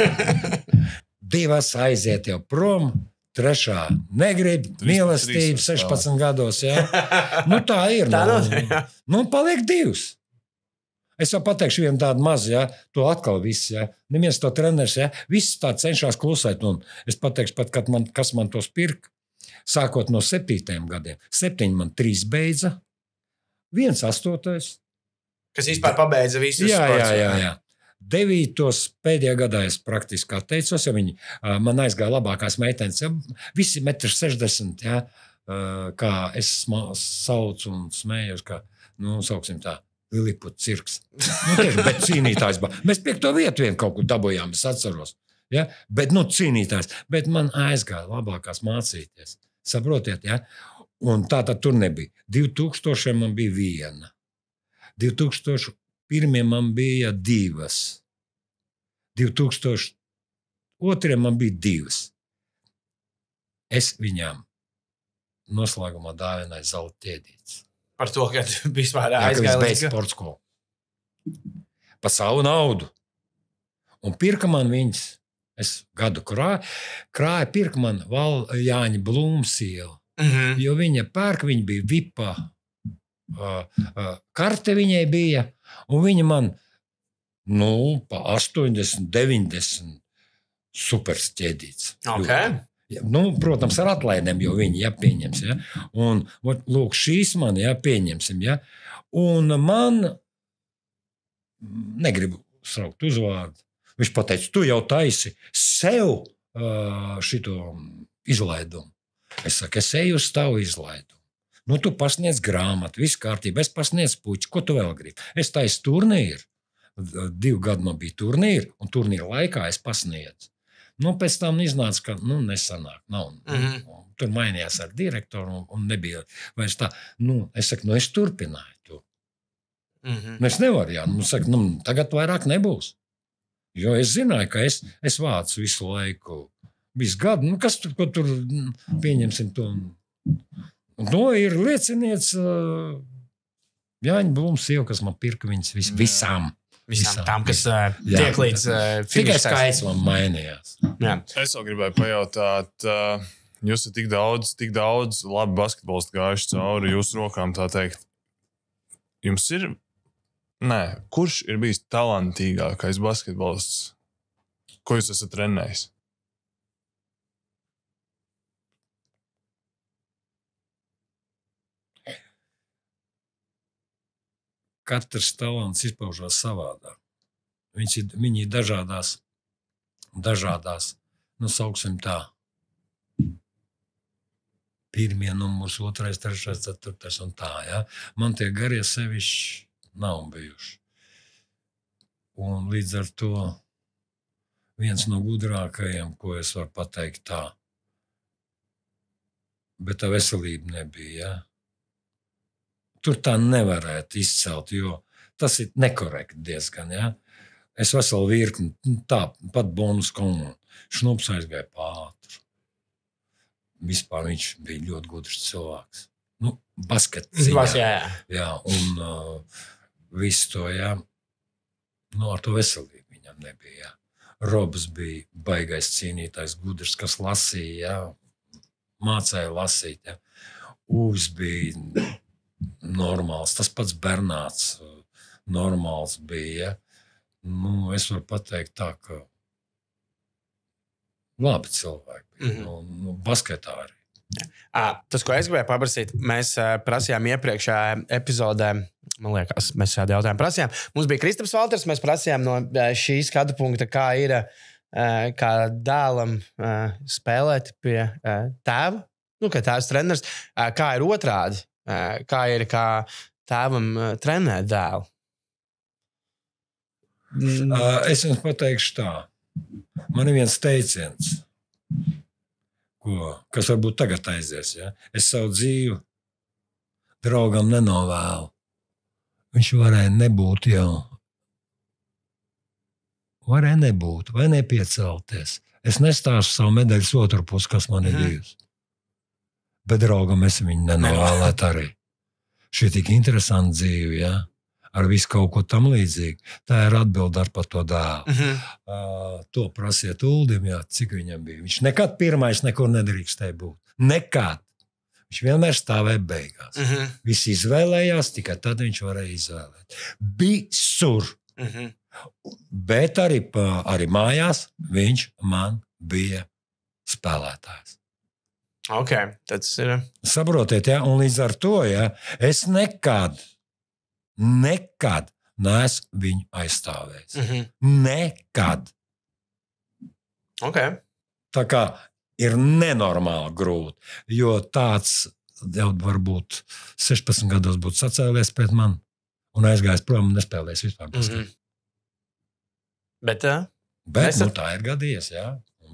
Divas aiziet jau prom, trešā negrib, mīlestība sešpadsmit gados. Ja? Nu tā ir. Tā nu, nav. Nu paliek divas. Es jau pateikšu vienu tādu mazu, ja? To atkal viss. Ja? Neviens to treneris, ja? Viss tā cenšās klusēt. Un es pateikšu pat, kad man, kas man tos pirka. Sākot no septītajiem gadiem. Septiņi man trīs beidza, viens astotais. Kas vispār pabeidza visus jā, sports. Jā, jā, jā. Devītos pēdējā gadā es praktiski kā teicos, ja viņi man aizgāja labākās meitenes. Ja, visi metri sešdesmit, ja, kā es saucu un smējos, kā, nu, sauksim tā, Liliput cirks. Nu, tieši, bet cīnītājs. Mēs piekto vietu vien kaut kur dabojām, es atceros. Ja? Bet, nu, cīnītājs. Bet man aizgāja labākās mācīties. Saprotiet, ja? Un tā tad tur nebija. divi tūkstoši man bija viena. divi tūkstoši pirmie man bija divas. divi tūkstoši otrie man bija divas. Es viņām noslēgumā dāvināju zelta ķēdītes. Par to, ka vispār aizgāja. Jā, ka līdz... beidz sporta skolu. Pa savu naudu. Un pirka man viņas. Es gadu krāju, krāju pirka man Val Jāņa Blūmsiela, mm-hmm. jo viņa pērk, viņa bija vipa, uh, uh, karte viņai bija, un viņa man, nu, pa astoņdesmit, deviņdesmit supers ķēdīts. Okay. Ja, nu, protams, ar atlaidēm, jo viņi, ja, pieņems, ja, un, lūk, šīs man, ja, pieņemsim, ja, un man, negribu saukt uzvārdu, viņš pateica, tu jau taisi sev uh, šito izlaidumu. Es saku, es eju uz tavu izlaidumu. Nu, tu pasniedz grāmatu, viss kārtība, es pasniedz puķi, ko tu vēl gribi? Es taisu turnīru, divu gadu man bija turnīri, un turnīra laikā es pasniedzu. Nu, pēc tam iznāca, ka, nu, nesanāk, nav. Mm-hmm. Tur mainījās ar direktoru, un, un nebija vairs tā. Nu, es saku, nu, es turpināju to. Mm-hmm. Nu, es nevaru, jā, nu, saku, nu, tagad vairāk nebūs. Jo es zināju, ka es, es vācu visu laiku, visu gadu. Nu, kas tur, ko tur pieņemsim to? Nu, ir liecinieks uh, Jāņa Blūmsiela, kas man pirka viņas vis, visām. Visām tām, kas uh, tiek līdz uh, finišai. Tikai skaits man mainījās. Jā. Es vēl gribēju pajautāt, uh, jūs esat tik daudz, tik daudz labi basketbolisti gājuši cauri jūsu rokām, tā teikt. Jums ir... Nē, kurš ir bijis talantīgākais basketbolists, ko jūs esat trenējis? Katrs talants izpaužās savādāk. Viņi ir, viņi ir dažādās, dažādās, nu, sauksim tā, pirmie numurs, otrais, trešais, ceturtais un tā, ja. Man tie garie sevišķi nav bijuši. Un līdz ar to viens no gudrākajiem, ko es varu pateikt tā. Bet tā veselība nebija, ja? Tur tā nevarētu izcelt, jo tas ir nekorekti diezgan, ja? Es veselu virkni, tā, pat bonus komunā. Šnups aizgāja pātru. Vispār viņš bija ļoti gudrs cilvēks. Nu, baskets ziņā. Bas, jā, jā. Jā, un uh, visu to, jā. Nu, ar to veselību viņam nebija, jā. Robs bija baigais cīnītājs, gudrs, kas lasīja, jā. Mācēja lasīt, jā. Uvis bija normāls, tas pats Bernāts normāls bija, jā. Nu, es varu pateikt tā, ka labi cilvēki bija, mm-hmm. nu, nu, basketā arī. À, tas, ko es gribēju paprasīt, mēs uh, prasījām iepriekšējā epizodē, man liekas, mēs šādu jautājumu prasījām. Mums bija Kristaps Valters, mēs prasījām no uh, šī skatu punkta, kā ir uh, kā dēlam uh, spēlēt pie uh, tēva, nu, kā tēvs treneris, uh, kā ir otrādi, uh, kā ir kā tēvam uh, trenēt dēlu. Mm. Uh, es jums pateikšu tā. Man ir viens teiciens, ko, kas varbūt tagad aizies. Ja? Es savu dzīvi draugam nenovēlu. Viņš varēja nebūt jau. Varēja nebūt vai nepiecelties. Es nestāstu savu medaļas otru pusi, kas man ir mm. bijusi. Bet draugam es viņu nenovēlētu arī. Šī tik interesanta dzīve, ja? Ar visu kaut ko tam līdzīgu. Tā ir atbilde ar par to dēlu. Mm-hmm. Uh, to prasiet Uldim, jā, cik viņam bija. Viņš nekad pirmais nekur nedrīkstēja būt. Nekad. Viņš vienmēr stāvēja beigās. Mm-hmm. Visi izvēlējās, tikai tad viņš varēja izvēlēt. Visur. Mm-hmm. Bet arī, arī mājās viņš man bija spēlētājs. Ok, tas ir. Saprotiet, jā, un līdz ar to, jā, es nekad Nekad neesmu viņu aizstāvējis. Mm-hmm. Nekad. Okay. Tā kā ir nenormāli grūti, jo tāds jau varbūt sešpadsmit gados būtu sacēlies pret mani un aizgājis prom un nespēlējis vispār. Mm-hmm. Bet, uh, Bet nu, tā ir gadījies, jā.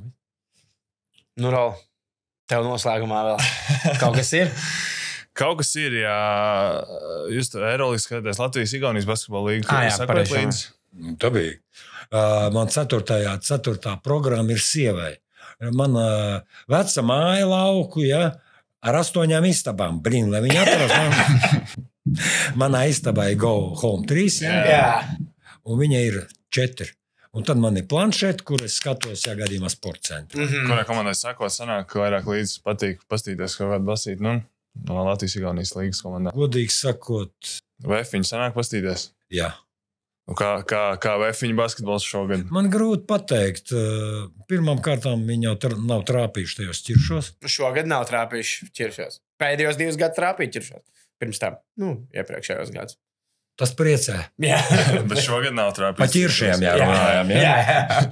Nu, Rol, tev noslēgumā vēl kaut kas ir? Kaut kas ir, ja jūs Eirolīgas skatāties Latvijas Igaunijas basketbola līgu, ah, jā, sakot līdzi? Tā bija. Uh, man ceturtajā, ceturtā programma ir sievai. Mana veca māja lauku, ja, ar astoņām istabām. Brīn, lai viņi atrast. Manā istabā ir Go Home trīs, ja, jā. Un viņa ir četri. Un tad man ir planšeti, kur es skatos, ja gadījumā sporta centrā. Mm-hmm. Kurā komandai sakot, sanāk, vairāk līdz patīk pastīties kaut kādu basīt, nu? No Latvijas Igaunijas līgas komandā. Godīgi sakot. Vai viņi sanāk pastīties? Jā. Un kā, kā, kā vai viņi basketbols šogad? Man grūti pateikt. Pirmām kārtām viņi jau tra- nav trāpījuši tajos ķiršos. Šogad nav trāpījuši ķiršos. Pēdējos divus gadus trāpīja ķiršos. Pirms tam, nu, iepriekšējos gadus. Tas priecē. Jā. Bet šogad nav trāpījuši. Pa ķiršiem jārunājām, jā. jā,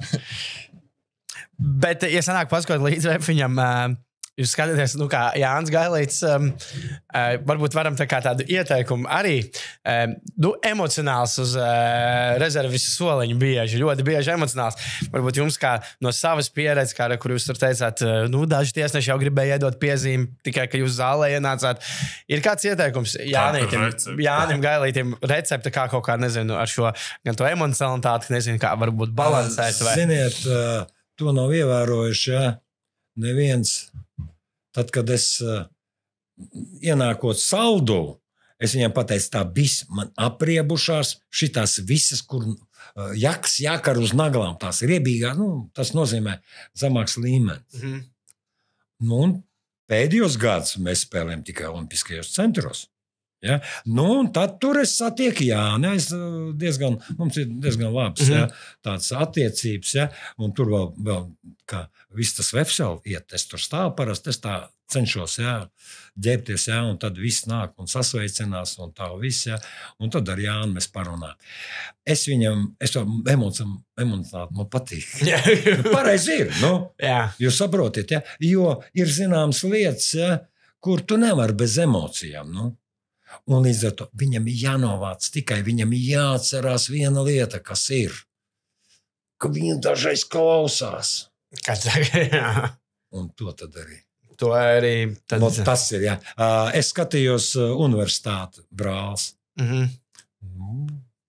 jā. Bet, ja sanāk paskot līdz viņam... Jūs skatāties, nu, kā Jānis Gailīts, um, uh, varbūt varam tā kā tādu ieteikumu arī. Um, nu, emocionāls uz uh, rezervis soliņu bieži, ļoti bieži emocionāls. Varbūt jums kā no savas pieredzes, kā, kur jūs tur teicāt, uh, nu, daži tiesneši jau gribēja iedot piezīmi, tikai, ka jūs zālē ienācāt. Ir kāds ieteikums Jānītim, Jānim Gailītim recepte, kā kaut kā, nezinu, ar šo, gan to emocionalitāti, nezinu, kā varbūt balansēt. Vai? Ziniet, uh, to nav ievērojuši, ja? Neviens... Tad, kad es uh, ienākot saldu, es viņam pateicu, tā viss man apriebušās, šitās visas, kur uh, jaks jākar uz naglām, tās riebīgās, nu, tas nozīmē zemāks līmenis. Mm-hmm. Nu, un pēdējos gadus mēs spēlējam tikai olimpiskajos centros. Ja? Nu, un tad tur es satieku Jāni, es diezgan, mums ir diezgan labs, mm-hmm. ja? Tāds attiecības, ja? Un tur vēl, vēl kā viss tas vefsel iet, es tur stāvu parasti, es tā cenšos, ja? Ģēpties, ja? Un tad viss nāk un sasveicinās un tā viss, ja? Un tad ar Jāni mēs parunājam. Es viņam, es jau emocionāli man patīk. Pareizi ir, nu, jūs saprotiet, ja? Jo ir zināmas lietas, ja? Kur tu nevari bez emocijām, nu. Un līdz ar to viņam ir jānovāc tikai, viņam ir jāatcerās viena lieta, kas ir, ka viņi dažreiz klausās. Kāds tagad, jā. Un to tad arī. To arī... Tad... No, tas ir, jā. Es skatījos universitāti, brālis. Mm-hmm.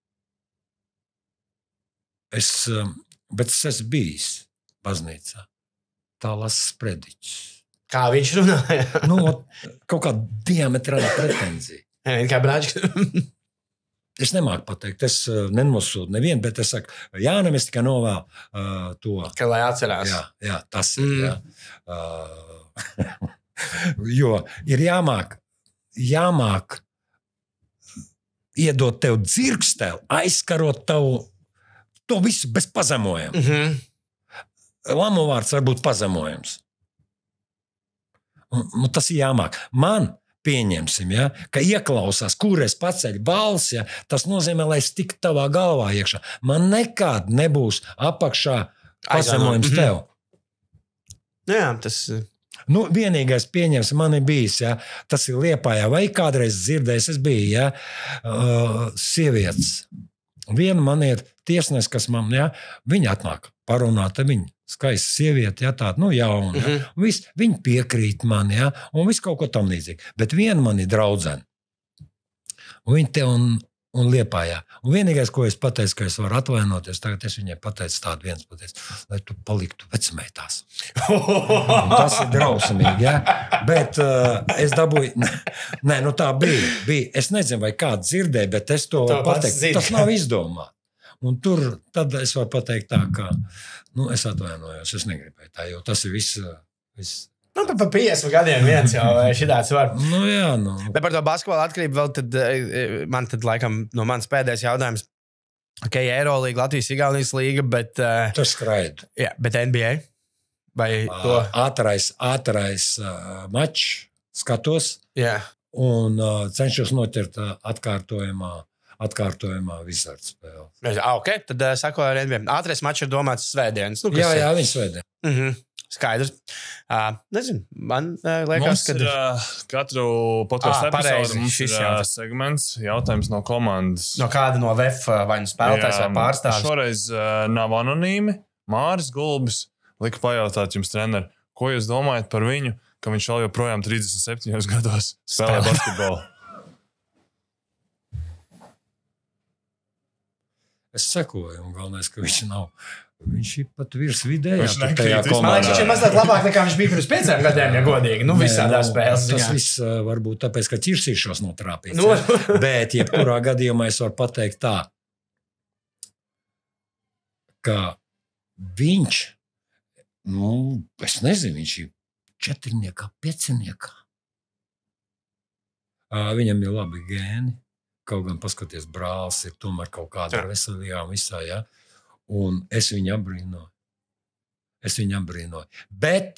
Es, bet es esmu bijis baznīcā. Tā lases prediķis. Kā viņš runāja? Nu, kaut kā diametrāla pretenzija. Kā brāģis. Es nemāku pateikt, es nenosūdu nevienu, bet es saku, Jānam es tikai novēlu uh, to. Ka lai atcerās. Jā, jā tas ir, Mm. jā. Uh, jo ir jāmāk, jāmāk iedot tev dzirksteli, aizkarot tavu, to visu bez pazemojuma. Mm-hmm. Lamu vārds var būt pazemojums. Un, un tas ir jāmāk. Man, pieņemsim, ja, ka ieklausās, kur es paceļu balsi, ja, tas nozīmē, lai es tiktu tavā galvā iekšā. Man nekad nebūs apakšā pazemojums Mhm. tev. Jā, tas... Nu, vienīgais pieņems man ir bijis, ja, tas ir Liepājā, vai kādreiz dzirdējis, es biju, ja, uh, sievietes. Viena man ir tiesnes, kas man, ja, viņa atnāk parunāt, viņa skaista sieviete, ja, tāda, nu, jauna, ja, Mhm. un viss, viņa piekrīt man, ja, un viss kaut ko tam līdzīgi. Bet viena man ir draudzene. Un viņa te un, un Liepājā. Un vienīgais, ko es pateicu, ka es varu atvainoties, tagad es viņai pateicu tādu viens pateicu, lai tu paliktu vecmeitās. Un tas ir drausmīgi, ja? Bet uh, es dabūju, nē, nu tā bija, bija. Es nezinu, vai kāds dzirdēja, bet es to To varu pats pateikt. zini. Tas nav izdomāts. Un tur tad es varu pateikt tā, ka, nu, es atvainojos, es negribēju tā, jo tas ir viss, viss. Nu, pa, pa piecdesmit gadiem viens jau šitāds var. Nu, jā, nu. Bet par to basketbolu atkarību vēl tad, eh, man tad laikam no manas pēdējais jautājums. Ok, Eirolīga, Latvijas Igaunijas līga, bet, eh, Tas skraida. jā, bet N B A? Vai to? Ātrais, ātrais uh, mačs skatos Jā. un uh, cenšos noķert uh, atkārtojumā, atkārtojumā Wizards spēli. Ah, ok, tad uh, sako ar N B A. Ātrais mačs ir domāts svētdienas. Nu, kas Jā, ir- jā, viņi svētdien. Mhm. Skaidrs. Uh, nezinu, man uh, liekas, Mums ka ir uh, katru Ā, podkāstu pareizi, epizodi, mums šis ir uh, jautājums. segments, jautājums no komandas. no kāda no V F vai nu spēlētājs vai pārstāvis. Šoreiz uh, nav anonīmi. Māris Gulbis lika pajautāt jums, treneri, ko jūs domājat par viņu, ka viņš vēl joprojām trīsdesmit septiņos gados spēlē Spēlē. basketbolu? Es sekoju, un galvenais, ka viņš nav. Viņš ir pat virs vidējā. Viņš tur nekrīt tajā vispār. Man liekas, komandā. viņš ir mazliet labāk nekā viņš bija pirms pieciem gadiem, ja godīgi. Nu, visādā Nē, nu, spēlē. Tas viss uh, varbūt tāpēc, ka ķirsīšos notrāpīts. Nu. ja. Bet, jebkurā gadījumā es varu pateikt tā, ka viņš, nu, es nezinu, viņš ir četrniekā, pieciniekā. Uh, viņam ir labi gēni. Kaut gan paskaties, brālis ir tomēr kaut kādā Jā. veselībā un visā, ja? Un es viņu apbrīnoju. Es viņu apbrīnoju. Bet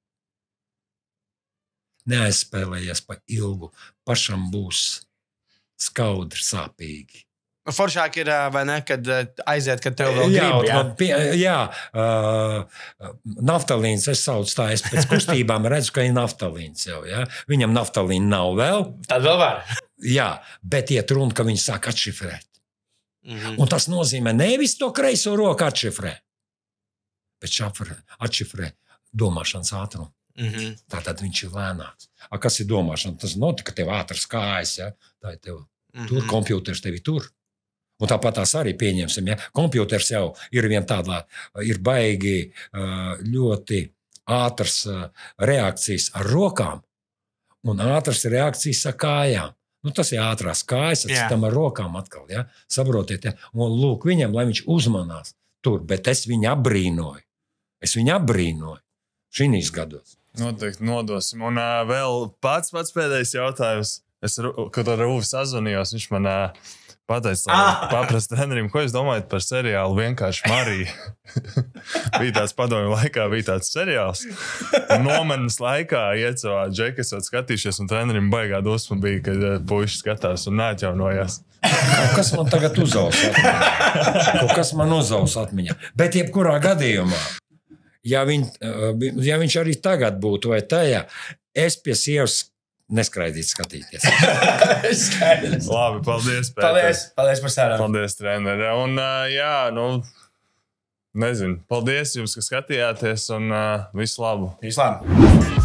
neaizspēlējies pa ilgu. Pašam būs skaudri, sāpīgi. Foršāk ir, ā, vai ne, kad ā, aiziet, kad tev vēl Jā, grib. Jā, man pie, jā uh, naftalīns, es saucu tā, es pēc kustībām redzu, ka ir naftalīns jau, ja? Viņam naftalīna nav vēl, Tad vēl var. jā, bet iet runa, ka viņi sāk atšifrēt. Mhm. Un tas nozīmē nevis to kreiso roku atšifrē, bet šafrē, atšifrē domāšanas ātrumu. Mhm. Tātad viņš ir lēnāks. A, kas ir domāšana? Tas notika, ka tev ātras kājas, ja? Tā ir tev. Tur Mhm. kompjūters tevi tur. Un tāpat tās arī pieņemsim, ja kompjūters jau ir vien tādā, ir baigi ā, ļoti ātras ā, reakcijas ar rokām un ātras reakcijas ar kājām. Nu, tas ir ātrās kājas, Jā. tam ar rokām atkal, ja? Saprotiet, ja? Un lūk viņam, lai viņš uzmanās tur, bet es viņu apbrīnoju. Es viņu apbrīnoju šīs gados. Noteikti nodosim. Un uh, vēl pats, pats pēdējais jautājums. Es, Ru- kad ar Rūvu sazvanījos, viņš man uh, pateica, Ah! paprast trenerim, ko jūs domājat par seriālu Vienkārši Marija. Bija tāds padomju laikā, bija tāds seriāls. Un nomanas laikā iecavā džeki, esot skatījušies, un trenerim baigā dusma bija, kad uh, puiši skatās un neatjaunojās. Kaut kas man tagad uzaus atmiņā. Kaut kas man uzaus atmiņā. Bet jebkurā gadījumā, ja, viņ, ja viņš arī tagad būtu vai tajā, es pie sievas neskraidīt, skatīties. Skaidrs. Labi, paldies, Pēter. Paldies, paldies par sarunu. Paldies, treneri. Un, uh, jā, nu, nezinu, paldies jums, ka skatījāties un uh, visu labu. Visu labu.